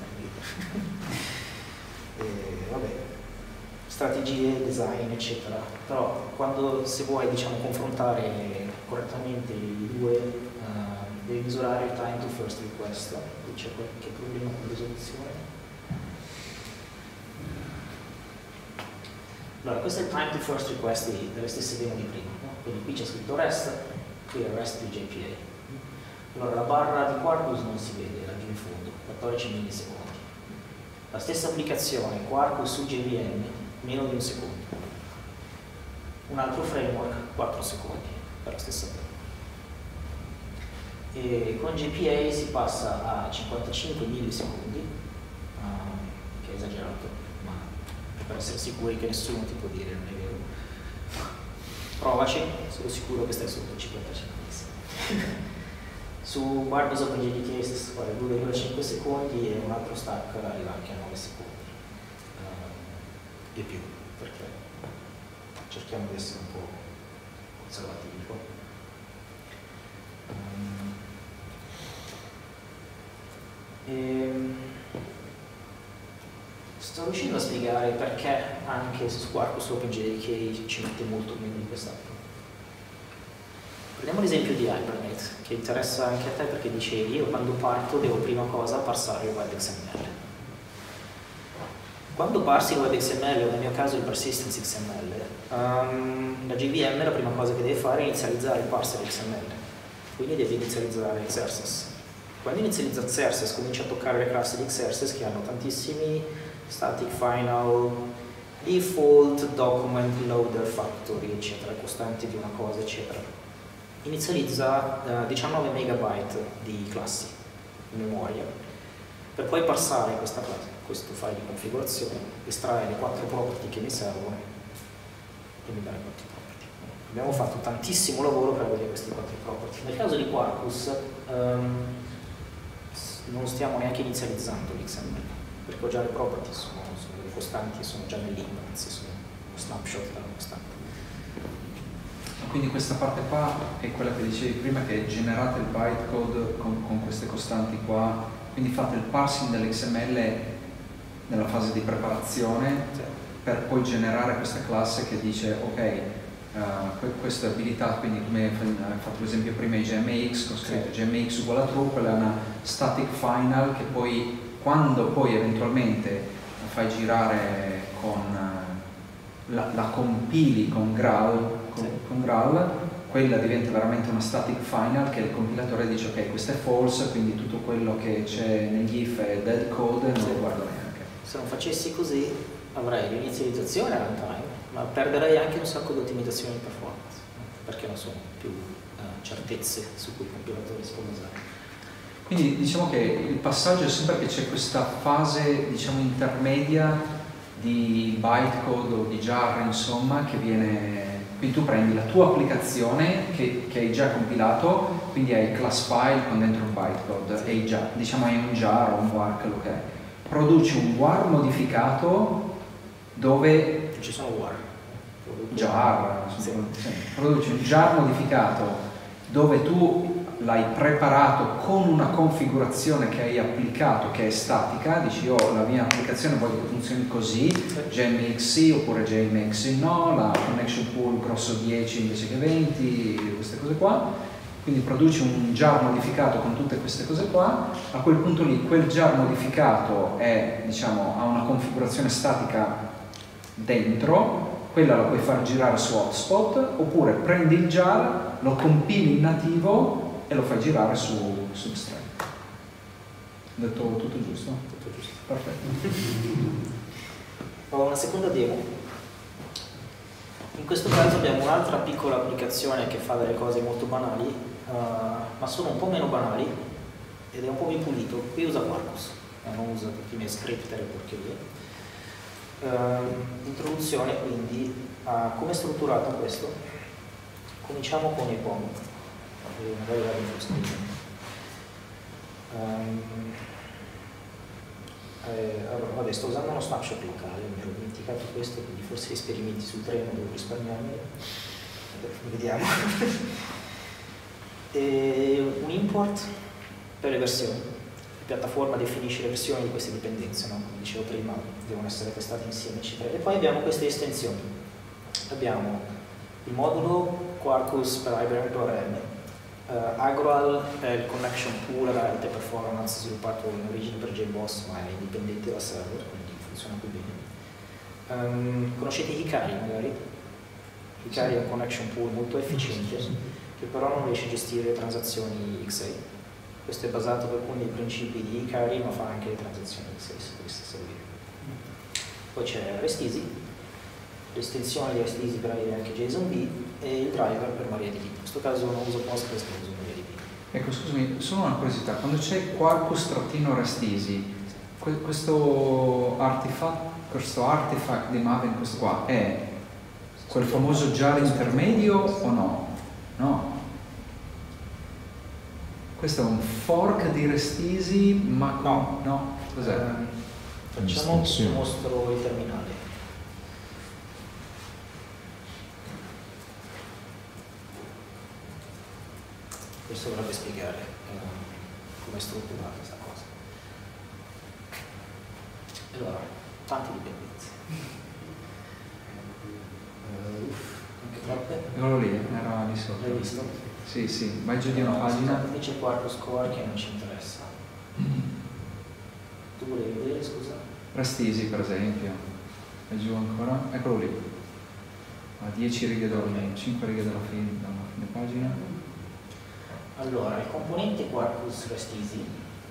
Vabbè, strategie, design, eccetera. Però quando, se vuoi, diciamo, confrontare correttamente i due, devi misurare il time to first request, c'è qualche problema con risoluzione. Allora, questo è il time to first request delle stesse demo di prima, no? Quindi qui c'è scritto REST, qui è il REST di JPA. Allora, la barra di Quarkus non si vede laggiù in fondo, 14 millisecondi. La stessa applicazione, Quarkus su JVM, meno di un secondo. Un altro framework, 4 secondi, per la stessa demo. E con JPA si passa a 55 millisecondi, che è esagerato, ma per essere sicuri che nessuno ti può dire non è vero. Provaci, sono sicuro che stai sotto 55 millisecondi. Su Quarkus OpenJDK stesso fare 2,5 secondi e un altro stack arriva anche a 9 secondi e più, perché cerchiamo di essere un po' conservativi. Sto riuscendo a spiegare perché anche su Quarkus OpenJDK ci mette molto meno di quest'altro. Prendiamo l'esempio di Hibernate, che interessa anche a te perché dicevi io quando parto devo prima cosa parsare il WebXML. Quando parsi il WebXML, o nel mio caso il persistence XML, la JVM la prima cosa che deve fare è inizializzare il parser XML, quindi devi inizializzare Xerces. Quando inizializza Xerces comincia a toccare le classi di Xerces che hanno tantissimi static final, default, document, loader, factory, eccetera, costanti di una cosa, eccetera. Inizializza 19 megabyte di classi in memoria per poi parsare questo file di configurazione, estrarre le 4 property che mi servono e mi dare 4 property. Abbiamo fatto tantissimo lavoro per avere questi 4 property. Nel caso di Quarkus non stiamo neanche inizializzando l'XML perché ho già le property, sono delle costanti, sono già nell'index, sono uno snapshot della costante. Quindi questa parte qua è quella che dicevi prima, che generate il bytecode con queste costanti qua, quindi fate il parsing dell'XML nella fase di preparazione, sì, per poi generare questa classe che dice ok, questa è abilità, quindi come hai fatto l'esempio prima di GMX, ho scritto sì, GMX uguale a true, quella è una static final che poi quando poi eventualmente la fai girare con la compili con Graal, con Graal, quella diventa veramente una static final che il compilatore dice ok, questo è false, quindi tutto quello che c'è negli if è dead code, non lo guardo neanche. Se non facessi così avrei l'inizializzazione a runtime, ma perderei anche un sacco di ottimizzazioni di performance, perché non sono più certezze su cui il compilatore si può basare. Quindi diciamo che il passaggio è sempre che c'è questa fase, diciamo, intermedia di bytecode o di jar, insomma, che viene, quindi tu prendi la tua applicazione che hai già compilato, quindi hai il class file con dentro il bytecode, e già, diciamo hai un jar o un var, quello che è, produci un var modificato dove ci sono war, jar, sì, produci un jar modificato dove tu l'hai preparato con una configurazione che hai applicato, che è statica, dici la mia applicazione voglio che funzioni così, JMX sì oppure JMX no, la connection pool grosso 10 invece che 20, queste cose qua, quindi produci un jar modificato con tutte queste cose qua. A quel punto lì quel jar modificato è, diciamo, ha una configurazione statica dentro, quella la puoi far girare su hotspot, oppure prendi il jar, lo compili in nativo e lo fai girare su Substrate. Detto tutto giusto? Tutto giusto. Perfetto. Ho una seconda demo. In questo caso abbiamo un'altra piccola applicazione che fa delle cose molto banali, ma sono un po' meno banali ed è un po' più pulito. Qui usa Quarkus, non usa tutti i miei script e le porcherie. Introduzione quindi a come è strutturato questo. Cominciamo con i POM. Magari vado in full screen. Allora, vabbè, sto usando uno snapshot locale, mi ero dimenticato questo, quindi forse gli esperimenti sul treno devo risparmiarmi. Vediamo. Un import per le versioni. La piattaforma definisce le versioni di queste dipendenze, no? Come dicevo prima, devono essere testate insieme, eccetera. E poi abbiamo queste estensioni. Abbiamo il modulo Quarkus per Hibernate.orm, Agral è il connection pool ad alte performance sviluppato in origine per JBoss, ma è indipendente dal server, quindi funziona più bene. Conoscete Hikari magari? Hikari è un connection pool molto efficiente che però non riesce a gestire le transazioni XA. Questo è basato per alcuni principi di Hikari, ma fa anche le transazioni XA, se doveste servire. Poi c'è REST-Easy, l'estensione di REST-Easy per avere anche JSON-B e il driver per MariaDB. In questo caso non uso Postgres, ma uso MariaDB. Ecco, scusami, solo una curiosità, quando c'è Quarkus-REST-Easy, questo artifact di Maven, questo qua, è quel famoso jar intermedio o no? No. Questo è un fork di REST-Easy, ma no. Cos'è? Facciamo ti mostro il terminale. Questo dovrebbe spiegare come è strutturata questa cosa. Allora, tante dipendenze. Anche troppe. Eccolo lì, era lì sotto. L'hai visto? Sì, vai giù di una pagina. Dice Quarkus Core che non ci interessa. Tu volevi vedere, scusa? REST-Easy per esempio. Vai giù ancora. Eccolo lì. A 10 righe dalla 5 righe dalla fine pagina. Allora, il componente Quarkus REST-Easy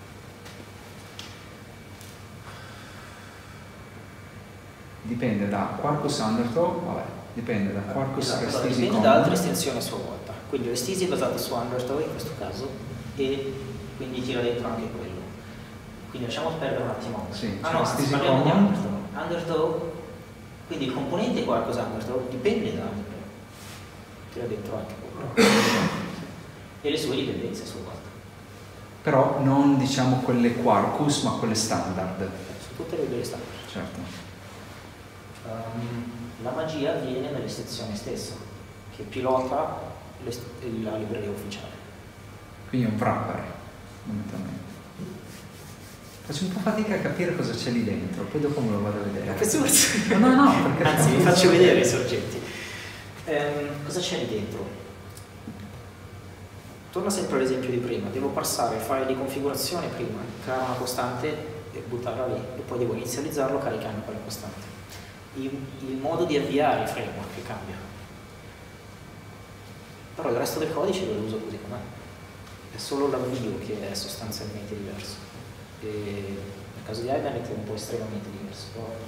dipende da Quarkus Undertow, dipende da Quarkus REST-Easy. Dipende da altre estensioni a sua volta. Quindi REST-Easy è basato su Undertow in questo caso e quindi tira dentro anche quello. Quindi lasciamo perdere un attimo. Sì, parliamo di Undertow. Undertow, quindi il componente Quarkus Undertow dipende da Undertow. Tira dentro anche quello. E le sue dipendenze a sua volta. Però non diciamo quelle Quarkus, ma quelle standard. Su tutte le librerie standard. Certo. La magia avviene nell'estensione stessa, che pilota la libreria ufficiale. Quindi è un wrapper, fondamentalmente. Faccio un po' fatica a capire cosa c'è lì dentro, poi dopo me lo vado a vedere. No, perché anzi, vi faccio vedere i soggetti. Cosa c'è lì dentro? Torna sempre all'esempio di prima, devo parsare il file di configurazione prima, creare una costante e buttarla lì, e poi devo inizializzarlo caricando quella costante. Il modo di avviare i framework che cambia. Però il resto del codice lo uso così com'è. È solo l'avvio che è sostanzialmente diverso. E nel caso di Hibernate è un po' estremamente diverso.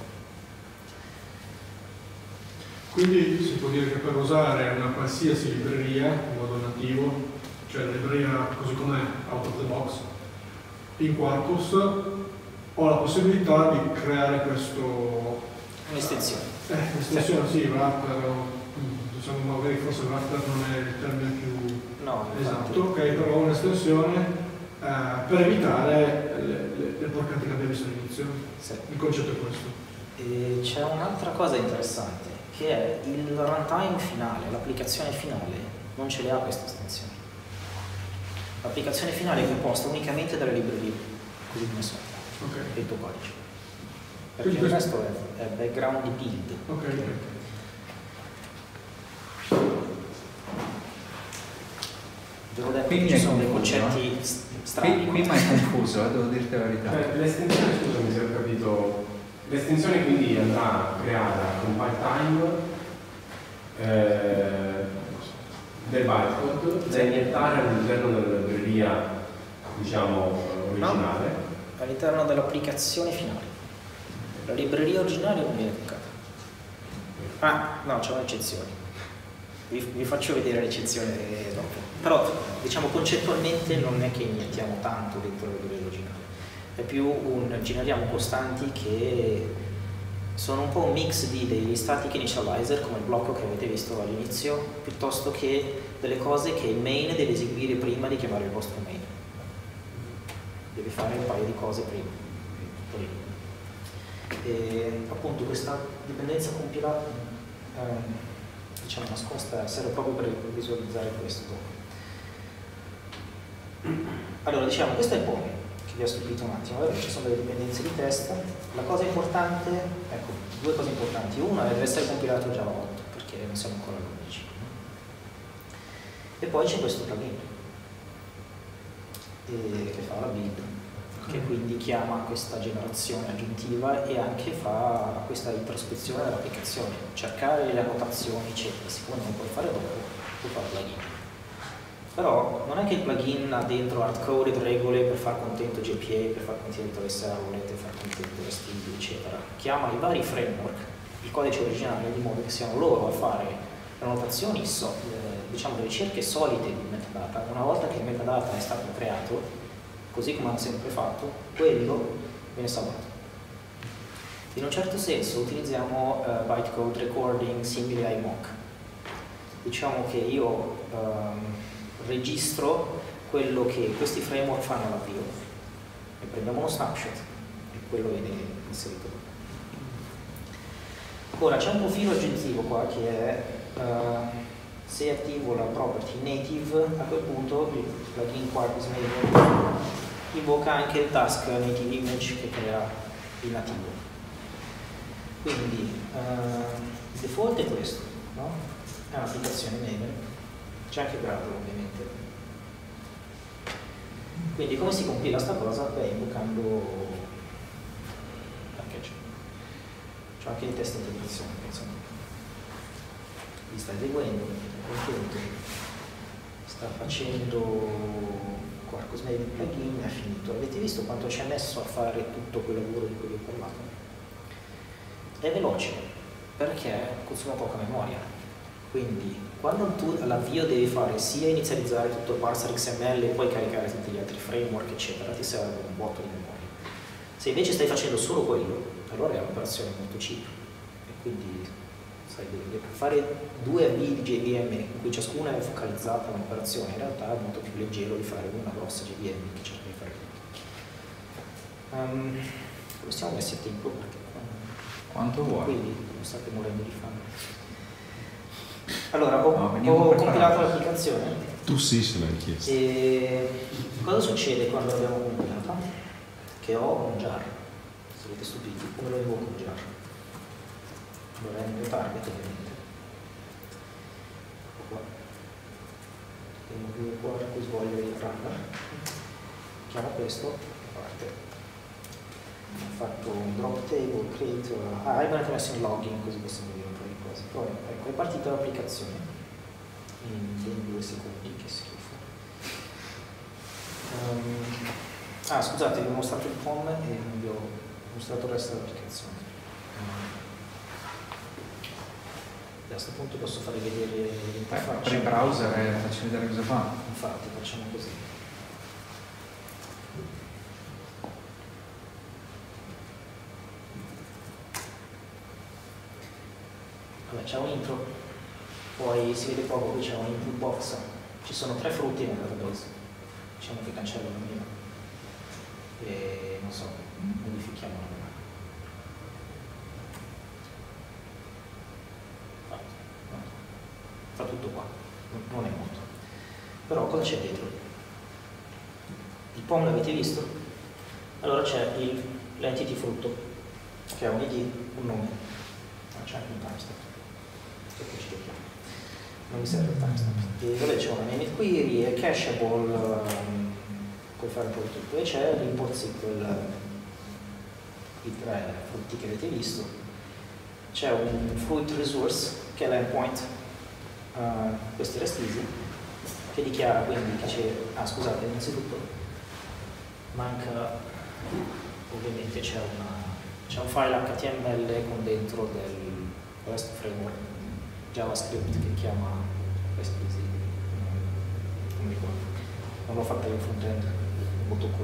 Quindi si può dire che per usare una qualsiasi libreria in modo nativo, cioè la libreria così com'è, out of the box, in Quarkus, ho la possibilità di creare questo... Un'estensione. Un'estensione, sì, wrapper, diciamo magari forse wrapper non è il termine più esatto, ok, però un'estensione per evitare le porcate che abbiamo visto all'inizio. Sì. Il concetto è questo. E c'è un'altra cosa interessante, che è il runtime finale, l'applicazione finale, non ce le ha queste estensioni. L'applicazione finale è composta unicamente dalle librerie, così come sono, e il tuo codice. Perché il resto è background di build. Okay. Devo dire che ci sono dei concetti strani. Qui mi hai confuso, devo dirti la verità. L'estensione, scusami se ho capito, l'estensione quindi andrà creata a compile time del bytecode da iniettare all'interno della libreria, diciamo, originale. No, all'interno dell'applicazione finale. La libreria originale non viene toccata. Ah, no, c'è un'eccezione. Vi faccio vedere l'eccezione dopo. Però, diciamo, concettualmente non è che iniettiamo tanto dentro la libreria originale. È più generiamo costanti che sono un po' un mix di degli static initializer, come il blocco che avete visto all'inizio, piuttosto che delle cose che il main deve eseguire prima di chiamare il vostro main. Deve fare un paio di cose prima. E appunto questa dipendenza compilata, diciamo nascosta, serve proprio per visualizzare questo. Allora, diciamo, questo è il pome che vi ha stupito un attimo. Vabbè, ci sono delle dipendenze di test. La cosa importante, ecco, due cose importanti. Una deve essere compilato Java 8 perché non siamo ancora all'11. E poi c'è questo plugin che fa la build. che quindi chiama questa generazione aggiuntiva e anche fa questa introspezione dell'applicazione, cercare le annotazioni, eccetera. Siccome non lo puoi fare dopo, puoi fare plugin. Però non è che il plugin ha dentro hard-coded regole per far contento GPA, per far contento SROlet, per far contento REST, eccetera. Chiama i vari framework, il codice originale, di modo che siano loro a fare le annotazioni, diciamo le ricerche solide di metadata. Una volta che il metadata è stato creato, così come hanno sempre fatto, quello viene salvato. In un certo senso utilizziamo bytecode recording simili ai mock. Diciamo che io registro quello che questi framework fanno all'avvio e prendiamo uno snapshot e quello viene inserito. Ora c'è un profilo aggiuntivo qua che è se attivo la property native, a quel punto il plugin Quarkus Native invoca anche il task native image che crea il nativo. Quindi il default è questo, no? È un'applicazione Maven, c'è anche Gradle ovviamente. Quindi come si compila sta cosa? Beh, invocando package. C'è anche i test di integrazione, insomma. Li sta eseguendo, contento, sta facendo Quarkus Native plugin e ha finito. Avete visto quanto ci ha messo a fare tutto quel lavoro di cui vi ho parlato? È veloce perché consuma poca memoria. Quindi quando tu all'avvio devi fare sia inizializzare tutto il parser XML e poi caricare tutti gli altri framework eccetera, ti serve un botto di memoria. Se invece stai facendo solo quello, allora è un'operazione molto cheap e quindi sai, fare due avvii di JVM in cui ciascuna è focalizzata in un'operazione in realtà è molto più leggero di fare una grossa JVM che cerca di fare tutto. Come siamo messi a tempo? Perché quanto vuoi? Quindi non state morendo di fame. Allora, ho compilato l'applicazione. Tu sì, se l'hai chiesto. E cosa succede quando l'abbiamo compilata? Che ho un jar. Se siete stupiti, come lo invoco un jar? Allora è il mio target ovviamente. Ecco qua. Tengo qui qua, così voglio il runner. Chiamo questo e parte. Ho fatto un drop table, create. Hai messo in login così possiamo dire un po' di cose. Poi ecco, è partita l'applicazione in 2 secondi, che schifo. Scusate, vi ho mostrato il POM e non vi ho mostrato il resto dell'applicazione. A questo punto posso farvi vedere l'interfaccia. Per il browser facci vedere cosa fa. Infatti, facciamo così. Vabbè, c'è un intro, poi si vede poco, qui c'è un input box, ci sono 3 frutti nel database, diciamo che cancello la prima e non so, modifichiamo la prima. Fa tutto qua, non è molto. Però cosa c'è dietro? Il POM l'avete visto? Allora c'è l'entity frutto, che ha un ID, un nome, c'è anche un timestamp. Non mi serve il timestamp. E dove c'è una named query, è cacheable, puoi fare un po' di tutto. E c'è l'import SQL, i 3 frutti che avete visto. C'è un fruit resource, che è l'endpoint, questi restisi, che dichiara quindi che c'è, scusate, innanzitutto manca, ovviamente c'è un file HTML con dentro del REST framework JavaScript che chiama restisi, non mi ricordo, non l'ho fatta io front-end, lo tocco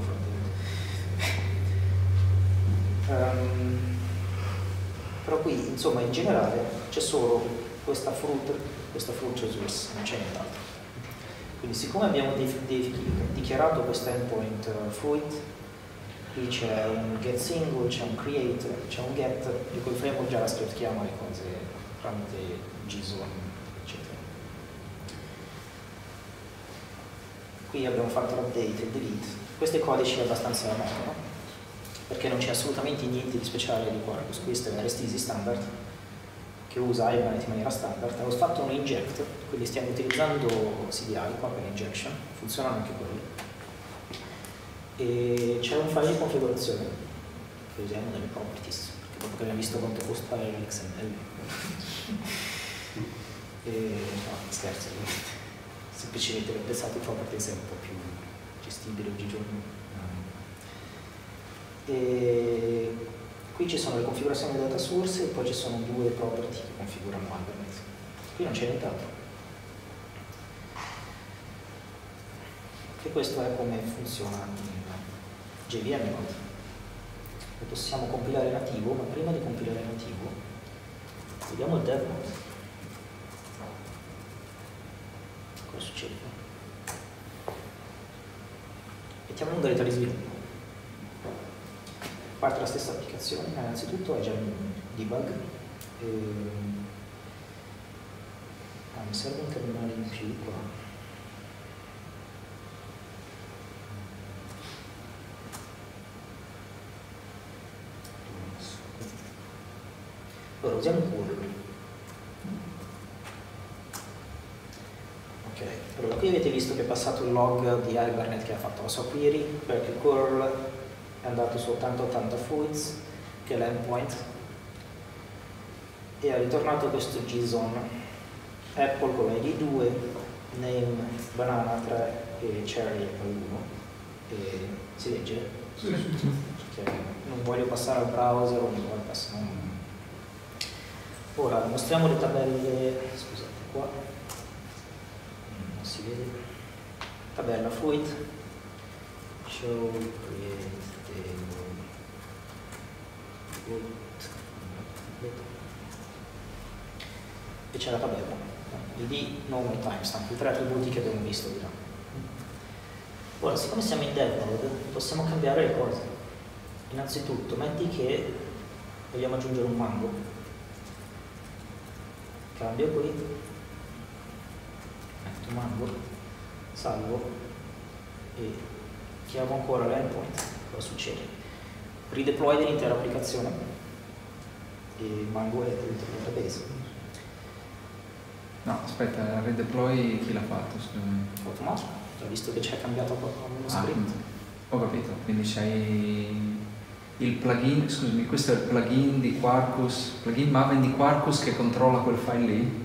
front-end. Però qui insomma in generale c'è solo questa fruit resource, non c'è nient'altro. Quindi siccome abbiamo dichiarato questo endpoint fruit, qui c'è un get single, c'è un create, c'è un get, e col framework JavaScript chiama le cose tramite JSON, eccetera. Qui abbiamo fatto l'update e il delete. Questo è codice abbastanza noto, no? Perché non c'è assolutamente niente di speciale di Quarkus. Questo è un REST standard che usa Hibernate in maniera standard. Ho fatto un inject, quindi stiamo utilizzando CDI qua per injection, funzionano anche quelli. e c'è un file di configurazione che usiamo nelle properties, perché dopo che abbiamo visto quanto costa l'XML. No, scherzo, semplicemente ho pensato che properties è un po' più gestibile oggigiorno. E qui ci sono le configurazioni data source e poi ci sono due property che configurano Hibernate. Qui non c'è nient'altro. E questo è come funziona in JVM Node. Lo possiamo compilare nativo, ma prima di compilare nativo vediamo il dev mode. Cosa succede? Mettiamo una modalità di sviluppo. Parte la stessa applicazione, ma innanzitutto è già in debug. Mi serve un terminale in più qua. Allora usiamo curl. Ok, allora qui avete visto che è passato il log di Hibernate che ha fatto la sua query, perché curl è andato soltanto a 80 fluids, che è l'endpoint, e ha ritornato questo JSON Apple con l'ID 2, name banana 3 e cherry 1, e si legge? Sì. Perché non voglio passare al browser, non voglio passare. Ora mostriamo le tabelle, scusate qua, non si vede, tabella fluid, show, create, e c'è la tabella, id, nome e timestamp, i tre attributi che abbiamo visto di là. Ora, siccome siamo in dev mode, possiamo cambiare le cose. Innanzitutto, metti che vogliamo aggiungere un mango, cambio qui, metto mango, salvo e chiamo ancora l'endpoint. Cosa succede? Rideploy dell'intera applicazione e mango è dentro il database. No, aspetta, il redeploy chi l'ha fatto? Scusami. Automatico, ho visto che c'è cambiato uno script. Ho capito, quindi c'hai il plugin, scusami, questo è il plugin di Quarkus, plugin Maven di Quarkus che controlla quel file lì?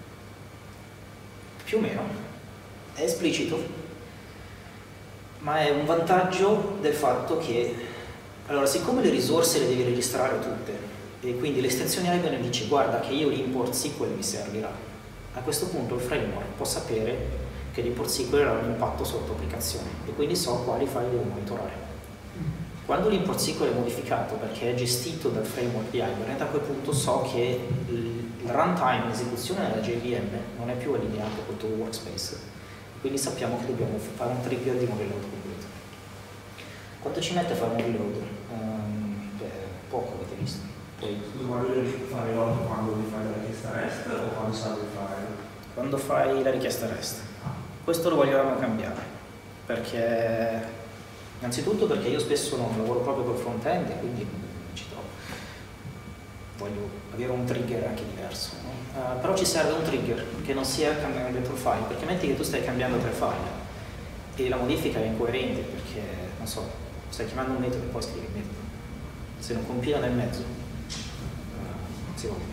Più o meno, è esplicito, ma è un vantaggio del fatto che, allora, siccome le risorse le devi registrare tutte, e quindi l'estensione Hibernate dice guarda che io l'import SQL mi servirà, a questo punto il framework può sapere che l'import SQL ha un impatto sulla tua applicazione e quindi so quali file devo monitorare. Quando l'import SQL è modificato perché è gestito dal framework di Hibernate, a quel punto so che il runtime, l'esecuzione della JVM non è più allineato col tuo workspace, quindi sappiamo che dobbiamo fare un trigger di un reload completo. Quanto ci mette a fare un reload? Poco, avete visto. Poi, Voglio fare l'auto quando devi fare la richiesta REST o quando salvi il file? quando fai la richiesta REST. Questo lo vogliamo cambiare, perché innanzitutto perché io spesso non lavoro proprio col front-end e quindi ci trovo. Voglio avere un trigger anche diverso, no? Però ci serve un trigger che non sia cambiare dentro il file, perché metti che tu stai cambiando tre file e la modifica è incoerente perché, non so, stai chiamando un metodo e poi scrivi il metodo. Se non compila nel mezzo, non si vuole.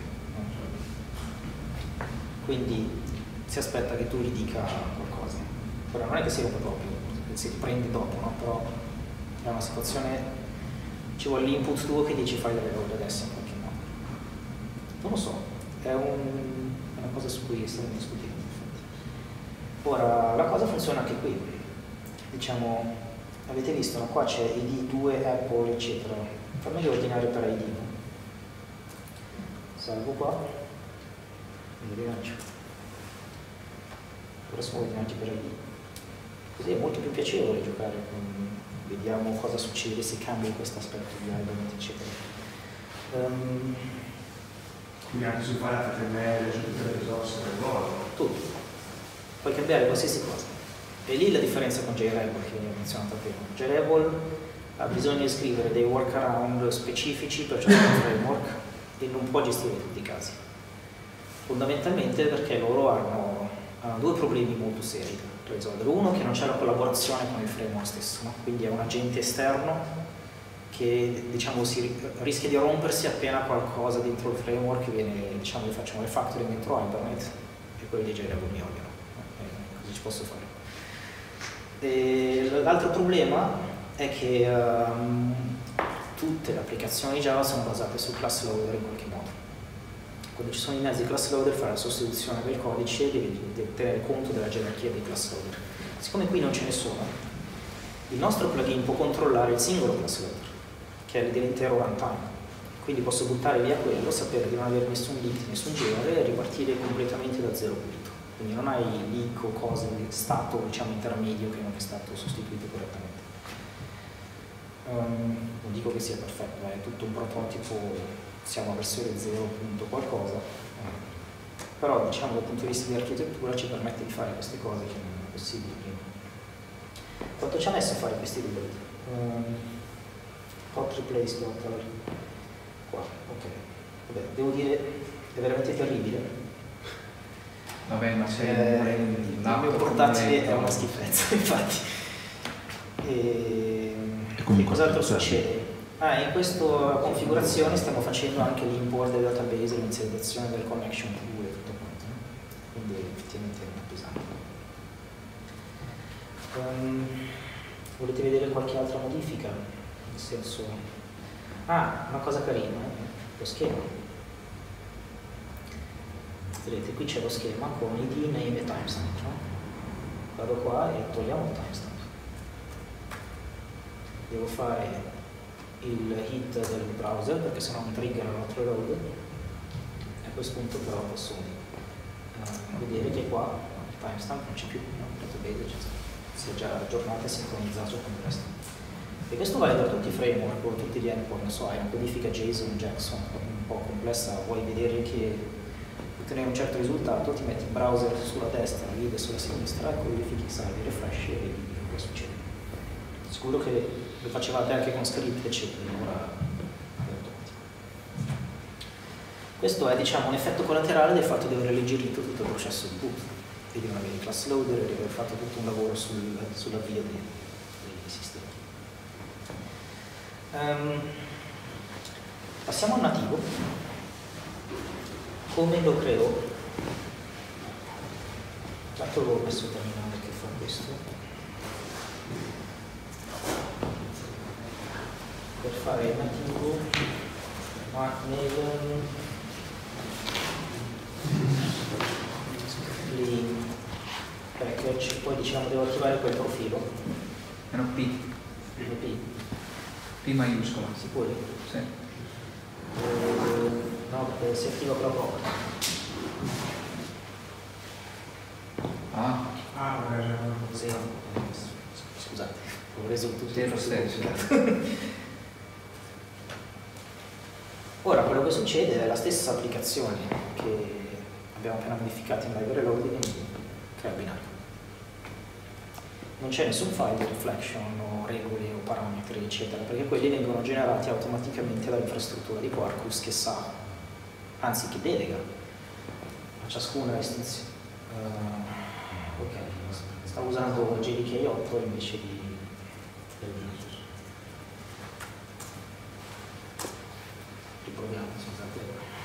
Quindi si aspetta che tu gli dica qualcosa. Però non è che si rompe proprio, si riprende dopo, no? Però è una situazione, ci vuole l'input tuo che dici fai il reload adesso in qualche modo. Non lo so, è una cosa su cui stiamo discutendo. Ora, la cosa funziona anche qui. Diciamo, avete visto, no? Qua c'è ID 2, Apple, eccetera. Fammi ordinare per ID. Salvo qua. E rilancio. Ora sono ordinati per ID. Così è molto più piacevole giocare con... Vediamo cosa succede se cambia questo aspetto di Hibernate, eccetera. Quindi anche sul file HTML, su tutte le risorse del modo. Tutto. Puoi cambiare qualsiasi cosa. E lì la differenza con JRebel che veniva menzionata prima. JRebel ha bisogno di scrivere dei workaround specifici per ciascun framework e non può gestire tutti i casi. Fondamentalmente perché loro hanno due problemi molto seri. per risolvere. Uno, che non c'è la collaborazione con il framework stesso, no? Quindi è un agente esterno che diciamo rischia di rompersi appena qualcosa dentro il framework viene, diciamo, che facciamo refactoring dentro Hibernate e quelli di JRevo mi odiano, cosa ci posso fare? L'altro problema è che tutte le applicazioni Java sono basate su class loader in qualche modo. Quando ci sono i mezzi class loader, fare la sostituzione del codice devi tenere conto della gerarchia dei class loader. Siccome qui non ce ne sono, il nostro plugin può controllare il singolo class loader, che è dell'intero runtime. Quindi posso buttare via quello, sapere di non avere nessun leak, nessun genere e ripartire completamente da zero punto. Quindi non hai leak o cose di stato, diciamo, intermedio che non è stato sostituito correttamente. Non dico che sia perfetto, è tutto un prototipo, siamo a versione 0 punto qualcosa, però diciamo dal punto di vista di architettura ci permette di fare queste cose che non è possibile prima. Quanto ci ha messo a fare questi libri? Hot replace total qua, ok. Vabbè, devo dire, è veramente terribile. Vabbè, ma c'è il mio portatile è una schifezza, infatti. E cos'altro succede? In questa configurazione stiamo facendo anche l'import del database, l'inizializzazione del connection tool e tutto quanto, no? Quindi effettivamente è pesante. Volete vedere qualche altra modifica? Nel senso... una cosa carina, lo schema. Vedete, qui c'è lo schema con id, name e timestamp, no? Vado qua e togliamo il timestamp. Devo fare il hit del browser perché sennò mi trigger l'auto-load. A questo punto però posso vedere che qua il timestamp non c'è più, no? Il database si è già aggiornato e sincronizzato con il resto. E questo vale per tutti i framework o tutti gli endpoint, non so, hai una codifica JSON, Jackson un po' complessa, vuoi vedere che ottenere un certo risultato, ti metti il browser sulla destra, il video sulla sinistra, e codifichi, salvi, refresh e vedi cosa succede. Sicuro che lo facevate anche con script, eccetera, ora è automatico. Questo è, diciamo, un effetto collaterale del fatto di aver alleggerito tutto il processo di boot, e di non avere class loader, e di aver fatto tutto un lavoro sull'avvio dei sistemi. Passiamo al nativo. Come lo creo? Intanto l'ho messo il terminale che fa questo. Per fare il nativo, ma nel package, poi diciamo devo attivare quel profilo. No, P. P maiuscola. Si può? Sì. No, perché si attiva proprio. Sì. Scusate, ho reso tutto lo stesso. Ora, quello che succede è la stessa applicazione che abbiamo appena modificato in library loading crea binario. Non c'è nessun file di reflection o regole o parametri, eccetera, perché quelli vengono generati automaticamente dall'infrastruttura di Quarkus che sa, anzi che delega a ciascuna istanza. Ok, sta usando JDK 8 invece di riproviamo, scusate.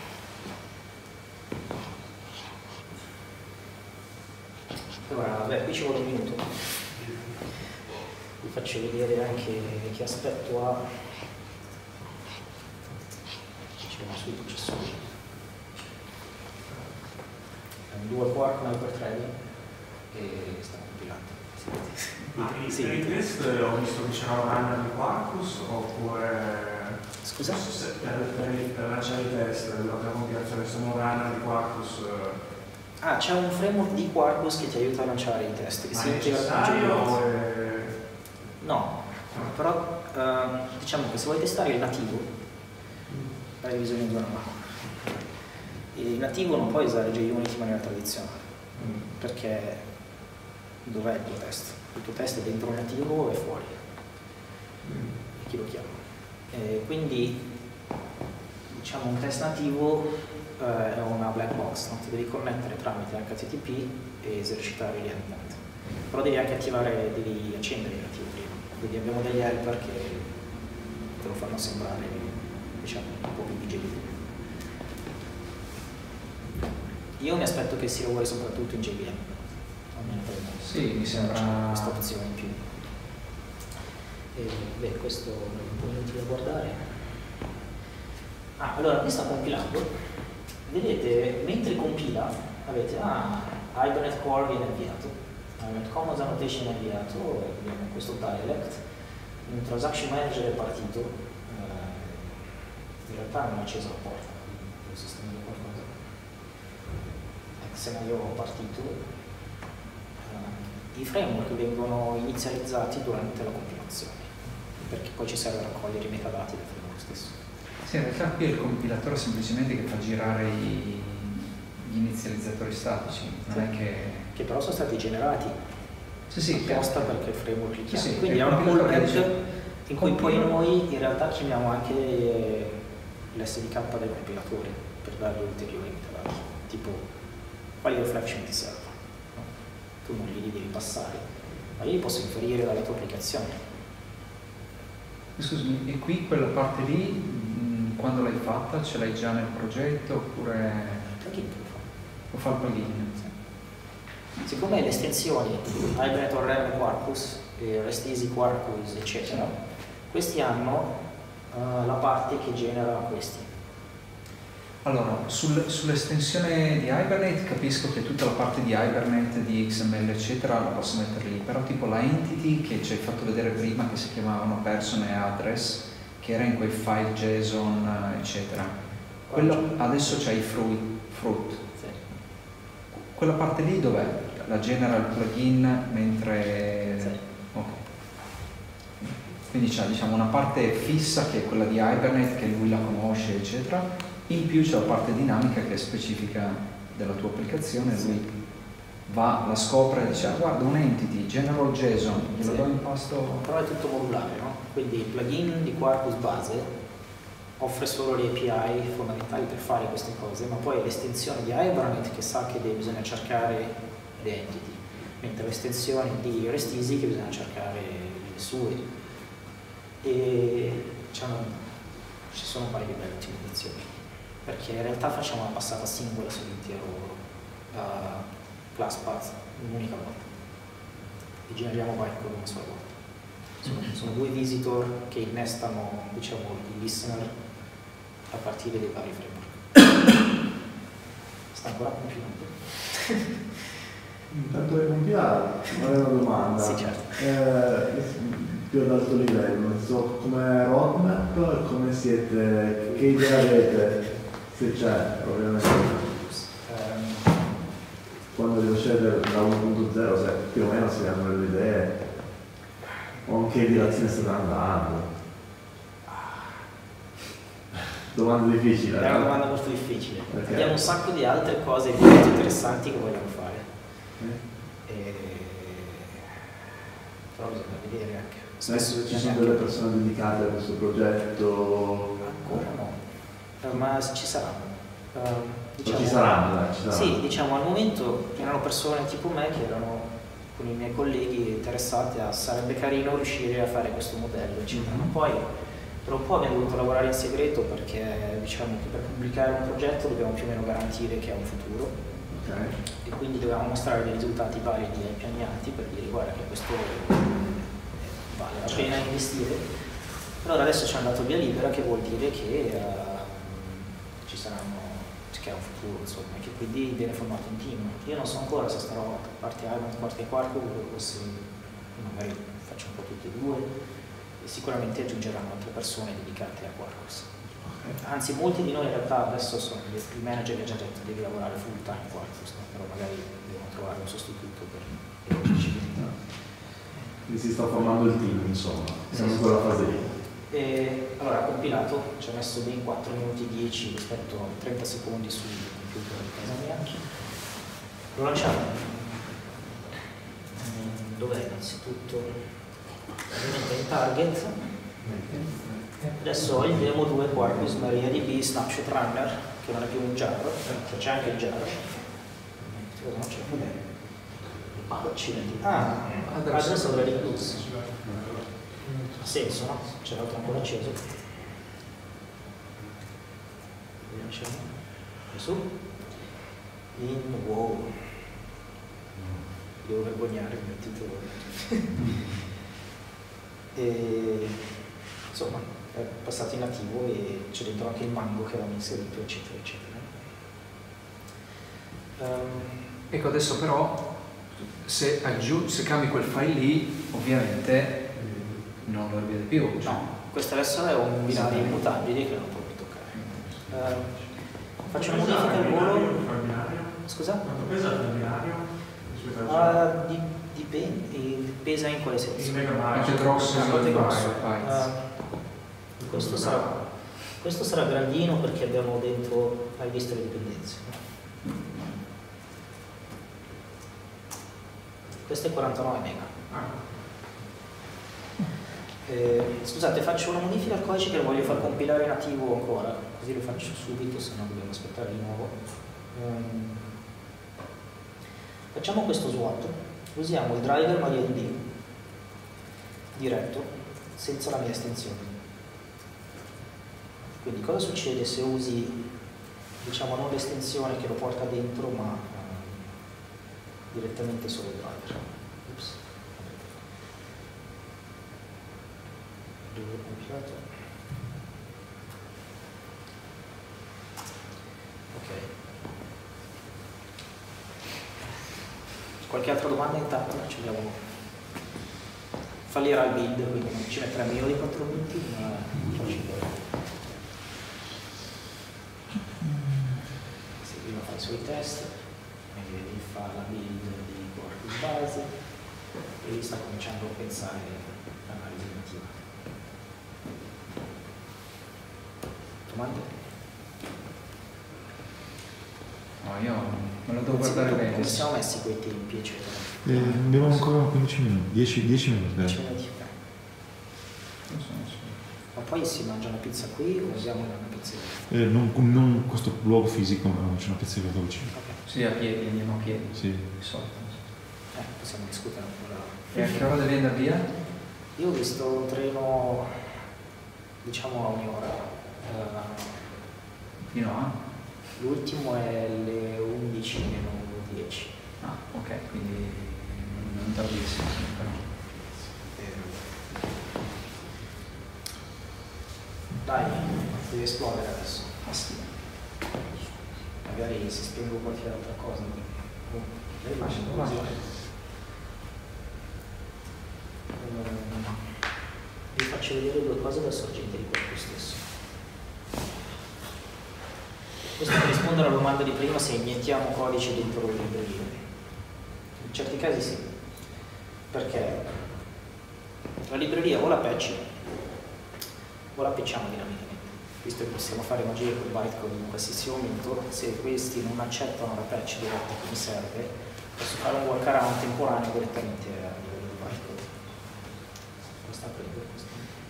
Allora, vabbè, qui ci vuole un minuto. Vi faccio vedere anche che aspetto ha sui processori. È un dual quark un hyperthreading e sta compilando. I test ho visto che c'era un runner di Quarkus oppure... Scusa? Per lanciare i test della compilazione sono un runner di Quarkus. C'è un framework di Quarkus che ti aiuta a lanciare i test. Che Ma è necessario? No, però diciamo che se vuoi testare il nativo hai bisogno di una macchina. Il nativo non puoi usare JUnit in maniera tradizionale perché dov'è il tuo test? Il tuo test è dentro il nativo o è fuori? E chi lo chiama? Quindi diciamo un test nativo è una black box, no? Ti devi connettere tramite HTTP e esercitare gli endpoint. però devi anche attivare, devi accendere l'attivo prima, quindi abbiamo degli helper che te lo fanno sembrare, diciamo, un po' più digeribile. Io mi aspetto che si lavori soprattutto in JVM, almeno per me. Sì, mi sembra questa opzione in più. Beh, questo è un po' inutile da guardare. Allora, qui sta compilando. Vedete, mentre compila, avete Hibernate Core viene avviato, Hibernate Commons Annotation è avviato, abbiamo questo dialect, un transaction manager è partito, in realtà non ho acceso la porta, devo sistemare qualcosa. Se no io ho partito, i framework vengono inizializzati durante la compilazione, perché poi ci serve a raccogliere i metadati del framework stesso. Sì, in realtà qui è il compilatore semplicemente che fa girare gli inizializzatori statici, non è che però sono stati generati apposta perché il framework li chiama. Quindi è una pull in cui poi noi in realtà chiamiamo anche l'SDK del compilatore per dargli ulteriori metadati, tipo quali reflection ti servono. No? Tu non li devi passare, ma io li posso inferire dalla tua applicazione. Scusami, e qui quella parte lì, quando l'hai fatta, ce l'hai già nel progetto oppure... Il plugin lo fa il plugin? Sì. Siccome le estensioni Hibernate ORM Quarkus, Rest Easy Quarkus, eccetera, questi hanno la parte che genera questi. Allora, sull'estensione di Hibernate capisco che tutta la parte di Hibernate, di XML eccetera la posso mettere lì, però tipo la entity che ci hai fatto vedere prima che si chiamavano person e address, che era in quei file JSON eccetera, quello adesso c'hai i fruit. Sì. Quella parte lì dov'è? La genera il plugin mentre... Sì. Ok. Quindi c'è diciamo una parte fissa che è quella di Hibernate che lui la conosce eccetera. In più c'è la parte dinamica che è specifica della tua applicazione, lui va, la scopre e dice guarda un entity, general JSON, glielo do in pasto. Però è tutto modulare, no? Quindi il plugin di Quarkus base offre solo le API fondamentali per fare queste cose, ma poi l'estensione di Hibernate che sa che bisogna cercare le entity, mentre l'estensione di Rest Easy che bisogna cercare le sue. E ci sono un paio di belle ottimizzazioni, perché in realtà facciamo una passata singola sull'intero class path un'unica volta e generiamo bytecode una sola volta. Sono due visitor che innestano diciamo i listener a partire dai vari framework. Sta ancora compilando. Intanto che compilare, vorrei una domanda. Sì, certo. Più ad alto livello, non so come roadmap, come siete, che idea avete, se c'è ovviamente. Quando riuscite da 1.0, se più o meno si hanno le idee, o in che direzione state andando. Domanda difficile. È una domanda molto difficile. Perché? Abbiamo un sacco di altre cose molto interessanti che vogliamo fare. Però bisogna vedere anche. Adesso ci sono delle persone dedicate a questo progetto? Ancora no, ma ci saranno. Diciamo, ci saranno. Sì, diciamo al momento erano persone tipo me che erano con i miei colleghi interessati a sarebbe carino riuscire a fare questo modello, eccetera. Poi per un po' abbiamo dovuto lavorare in segreto perché diciamo che per pubblicare un progetto dobbiamo più o meno garantire che ha un futuro. Okay. E quindi dovevamo mostrare dei risultati validi ai pianiati per dire guarda che questo vale la pena investire. Allora adesso ci hanno dato via libera, che vuol dire che ci saranno, che ha un futuro, insomma, che quindi viene formato un team. Io non so ancora se starò a parte Hibernate, parte Quarkus, o se magari faccio un po' tutti e due, e sicuramente aggiungeranno altre persone dedicate a Quarkus. Anzi, molti di noi in realtà adesso sono il manager che ha già detto devi lavorare full time in Quarkus, no? Però magari devono trovare un sostituto per quindi si sta formando il team, insomma, siamo in quella fase lì. Allora, ha compilato, ci ha messo ben 4 minuti 10 rispetto a 30 secondi sul computer di casa mia. Lo lanciamo. Dov'è innanzitutto? Ovviamente in target. Adesso ho il demo 2 Quarkus MariaDB Snapshot Runner, che non è più un jar, c'è anche il jar. Non c'è più. Accidenti. Adesso dovrei incluso. Ha senso, no? C'è l'altro ancora acceso. Vediamo se è su. Wow. Devo vergognare il mio titolo. Insomma, è passato in nativo e c'è dentro anche il mango che avevamo inserito, eccetera, eccetera. Ecco, adesso però, se cambi quel file lì, ovviamente non lo rivede più. No, questo adesso è un binario immutabile che non può più toccare. Faccio una modifica al volo. Scusa? Quanto pesa il binario? Dipende, pesa in quale senso? In megabyte. È grosso, questo sarà grandino perché abbiamo dentro, hai visto le dipendenze. Questo è 49 mega. Scusate, faccio una modifica al codice che lo voglio far compilare nativo ancora, così lo faccio subito, se no dobbiamo aspettare di nuovo. Facciamo questo SWAT, usiamo il driver MariaDB diretto, senza la mia estensione. Quindi cosa succede se usi, diciamo, non l'estensione che lo porta dentro, ma direttamente solo il driver? Ups. Dove ho compilato? Ok. Qualche altra domanda intanto? Ci abbiamo. Fallirà il build, quindi non ci metterà meno di 4 minuti, ma faccio. Se prima fa i suoi test, e fa la build di Quarkus base e sta cominciando a pensare all'analisi nativa. Domande? No, io me lo devo guardare bene. Come siamo messi quei tempi, eccetera? Abbiamo ancora 15 minuti, 10 minuti. 10 minuti, ok. Ma poi si mangia una pizza qui o usiamo una pizzeria? Non questo luogo fisico, ma c'è una pizzeria vicino. Okay. Sì, a piedi, andiamo a piedi. Sì. Di solito. Possiamo discutere ancora. E a che ora devi andare via? Io ho visto un treno, diciamo, a un'ora. Fino a? L'ultimo è alle 11:10. Ah, ok, quindi non tardissimo. Dai, devi esplodere adesso. Ah sì. Magari si spiega qualche altra cosa. Vi faccio vedere due cose dal sorgente di Quarkus stesso. Questo per rispondere alla domanda di prima se iniettiamo codice dentro le librerie. In certi casi sì, perché la libreria o la patch o la patchiamo dinamicamente. Visto che possiamo fare magie con bytecode in qualsiasi momento, se questi non accettano la patch diretta che mi serve, posso fare un workaround temporaneo direttamente a livello di bytecode. Questa prendo, questa.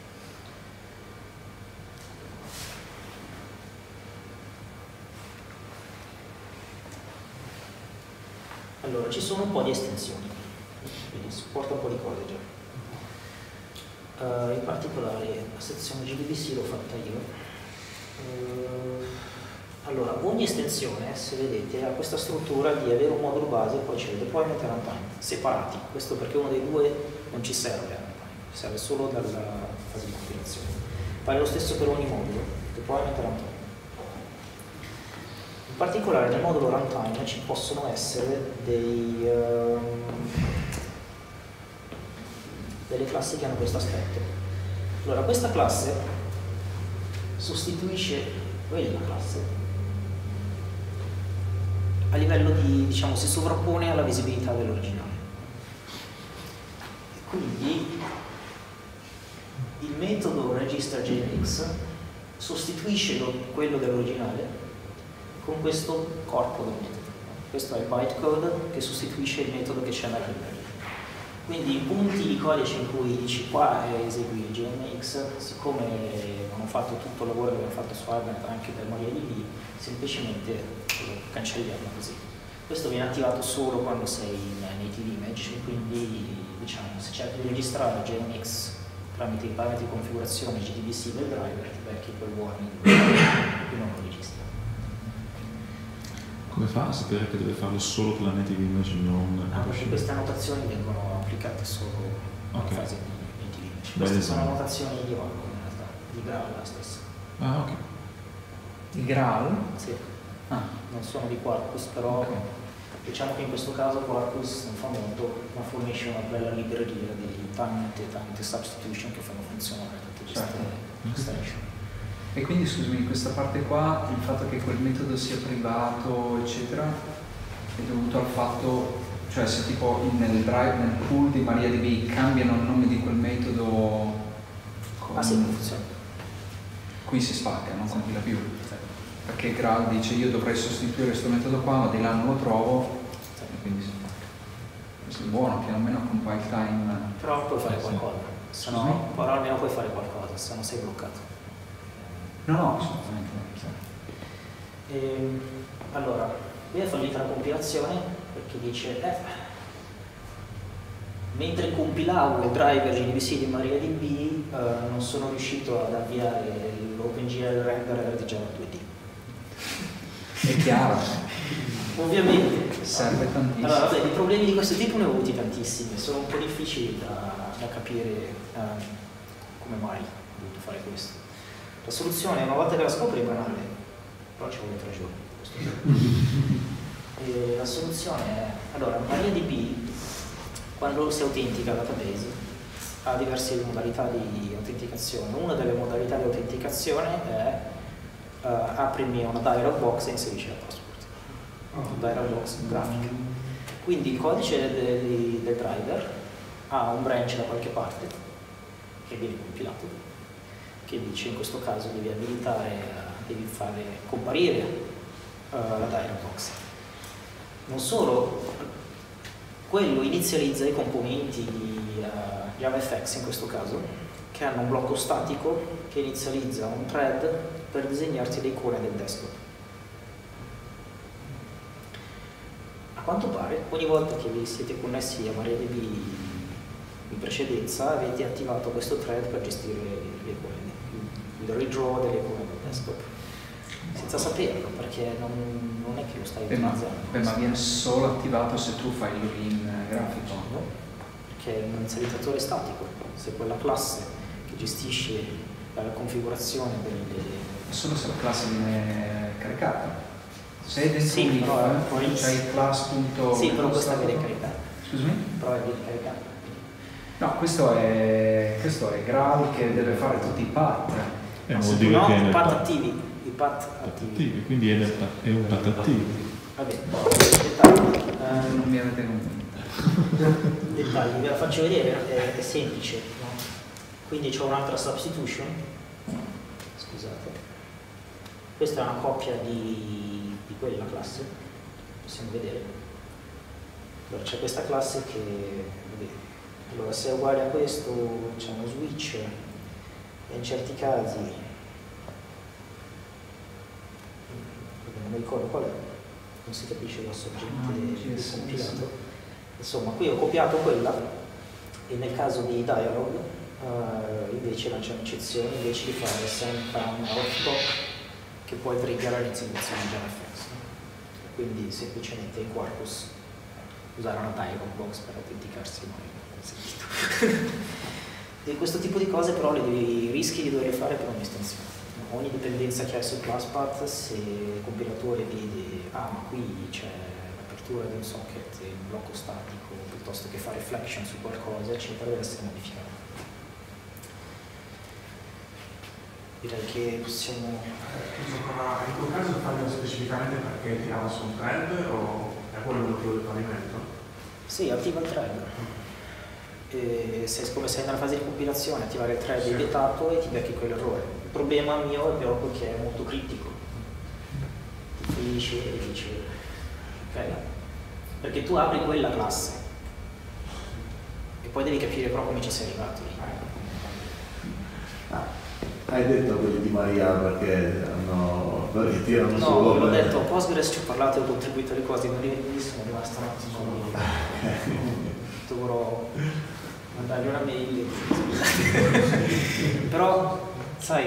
Allora, ci sono un po' di estensioni, quindi supporta un po' di cose già. In particolare la sezione GDBC l'ho fatta io. Allora, ogni estensione, se vedete, ha questa struttura di avere un modulo base e poi c'è il deployment e runtime separati. Questo perché uno dei due non ci serve, serve solo dalla fase di compilazione. Fare lo stesso per ogni modulo, deployment e runtime. In particolare nel modulo runtime ci possono essere delle classi che hanno questo aspetto. Allora, questa classe sostituisce quella classe a livello di, diciamo, si sovrappone alla visibilità dell'originale. Quindi il metodo registerGenX sostituisce quello dell'originale con questo corpo del metodo. Questo è il bytecode che sostituisce il metodo che c'è nella libreria. Quindi i punti di codice in cui dici qua esegui il GNX, siccome non ho fatto tutto il lavoro che abbiamo fatto su Hibernate anche per MariaDB, semplicemente lo cancelliamo così. Questo viene attivato solo quando sei in native image, quindi diciamo se cerchi di registrare JMX tramite i parametri di configurazione GDBC del driver ti becchi quel warning che non lo registra. Come fa a sapere che deve farlo solo con la native image, non Perché queste annotazioni vengono applicate solo in fase di native image. Queste sono annotazioni di Oracle in realtà, di Graal la stessa. Ah, ok. Di Graal? Sì. Non sono di Quarkus, però diciamo che in questo caso Quarkus non fa molto, ma fornisce una bella libreria di tante substitution che fanno funzionare tutte queste extension. E quindi scusami, in questa parte qua il fatto che quel metodo sia privato eccetera è dovuto al fatto, cioè se tipo nel pool di MariaDB cambiano il nome di quel metodo sì, funziona. Qui si spacca, non compila più. Perché Graal dice io dovrei sostituire questo metodo qua, ma di là non lo trovo, e quindi si spacca. Questo è buono, che almeno compile time. Però puoi fare qualcosa, però almeno puoi fare qualcosa, se no sei bloccato. No, assolutamente. Allora, qui è fallita la compilazione perché dice mentre compilavo il driver GDBC di MariaDB non sono riuscito ad avviare l'OpenGL render di Java 2D. È chiaro. Ovviamente. Serve tantissimo. Allora, vabbè, di problemi di questo tipo ne ho avuti tantissimi, sono un po' difficili da capire come mai ho dovuto fare questo. La soluzione, una volta che la scopri, è banale, però ci vuole 3 giorni. E la soluzione è, allora, MariaDB, quando si autentica al database, ha diverse modalità di autenticazione. Una delle modalità di autenticazione è aprimi una dialog box e inserisci la password. Dialog box grafica. Quindi il codice del driver ha un branch da qualche parte che viene compilato, che dice in questo caso devi abilitare, devi fare comparire la dialog box. Non solo, quello inizializza i componenti di JavaFX in questo caso, che hanno un blocco statico che inizializza un thread per disegnarti le icone del desktop. A quanto pare, ogni volta che vi siete connessi a MariaDB in precedenza, avete attivato questo thread per gestire le icone, il redraw delle icone del desktop, senza saperlo, perché non è che lo stai utilizzando. Ma viene solo attivato se tu fai il login grafico? No, perché è un inizializzatore statico. Se quella classe che gestisce la configurazione delle... Solo se la classe viene caricata. Se è dentro sì, l'IF, c'hai class. Sì, però questa viene caricata. Scusami? Però viene caricata. No, questo è Graal che deve fare tutti i path. No, i path attivi. I path attivi. Quindi è un path attivo. Vabbè, dettagli. Non mi avete convinto. Dettagli, ve la faccio vedere, è semplice. No? Quindi c'è un'altra substitution. Scusate. Questa è una copia di quella classe. Possiamo vedere. Allora c'è questa classe che... Vedete. Allora se è uguale a questo c'è uno switch e in certi casi non mi ricordo qual è, non si capisce lo sorgente compilato. Insomma, qui ho copiato quella e nel caso di dialog invece non c'è un'eccezione, invece di fare send out che poi triggerare l'inseguizione di JavaFX. Quindi semplicemente in Quarkus usare una dialog box per autenticarsi non è consentito. E questo tipo di cose però rischi di doverle fare per un'estensione. Ogni dipendenza che hai su ClassPath, se il compilatore vede ma qui c'è l'apertura di un socket e un blocco statico, piuttosto che fare reflection su qualcosa, eccetera, deve essere modificato. Direi che possiamo... In quel caso farlo specificamente perché tirava su un thread o è quello il motivo del fallimento? Sì, attiva il thread. E come sei nella fase di compilazione, attivare il thread è vietato e ti becchi quell'errore. Il problema mio è proprio che è molto critico. Ti finisce e dice ok, perché tu apri quella classe e poi devi capire però come ci sei arrivato lì. Hai detto quelli di Maria perché hanno Perché tirano No, solo l'ho per- detto, Postgres ci ho parlato, ho contribuito alle cose, non sono rimasto un attimo. Dovrò mandargli una mail. Però, sai,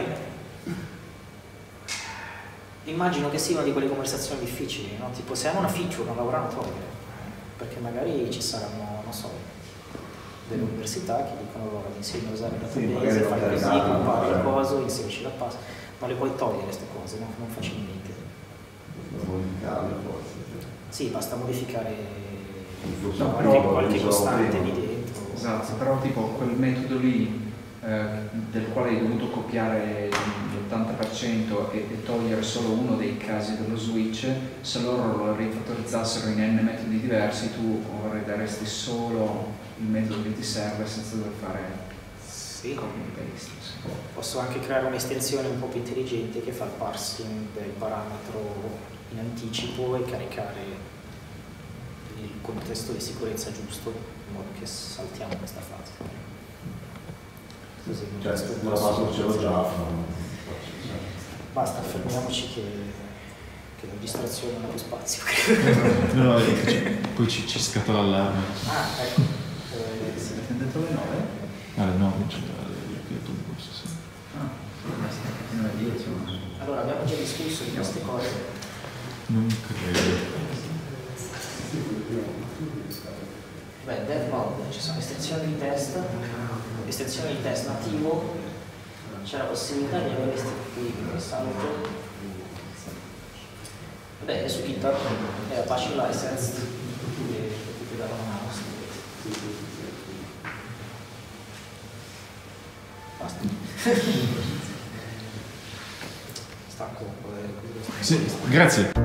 immagino che sia una di quelle conversazioni difficili, no? Tipo, se hanno una feature, non la vorranno togliere, perché magari ci saranno, non so, delle università che dicono loro ti insegno a usare il database, fai così, compari il coso, inserisci la pasta, non le puoi togliere queste cose, no? Non facilmente. modificare forse. Sì, basta modificare No, qualche costante lì dentro. Esatto, però tipo quel metodo lì del quale hai dovuto copiare l'80% e togliere solo uno dei casi dello switch, se loro lo rifattorizzassero in n metodi diversi, tu daresti solo il metodo che ti serve senza dover fare Sì. copy and paste. Posso anche creare un'estensione un po' più intelligente che fa il parsing del parametro in anticipo e caricare il contesto di sicurezza giusto, in modo che saltiamo questa fase. Così non Cioè, questo la posso- passo ce l'ho già. Basta, fermiamoci che la distrazione non ha più spazio. No, poi ci scatta l'allarme. Ah, ecco. Sì. Avete detto le 9? Alle 9 c'è l'autobus, sì. Ah, fino alle 10. Allora, abbiamo già discusso di queste cose. Non credo. Beh, dev mode, ci sono estensioni di test nativo, c'è la possibilità di avere questi qui che salto. Vabbè, su GitHub è Apache License e potete dare una mano. Basta. Stacco un po'. Sì, grazie.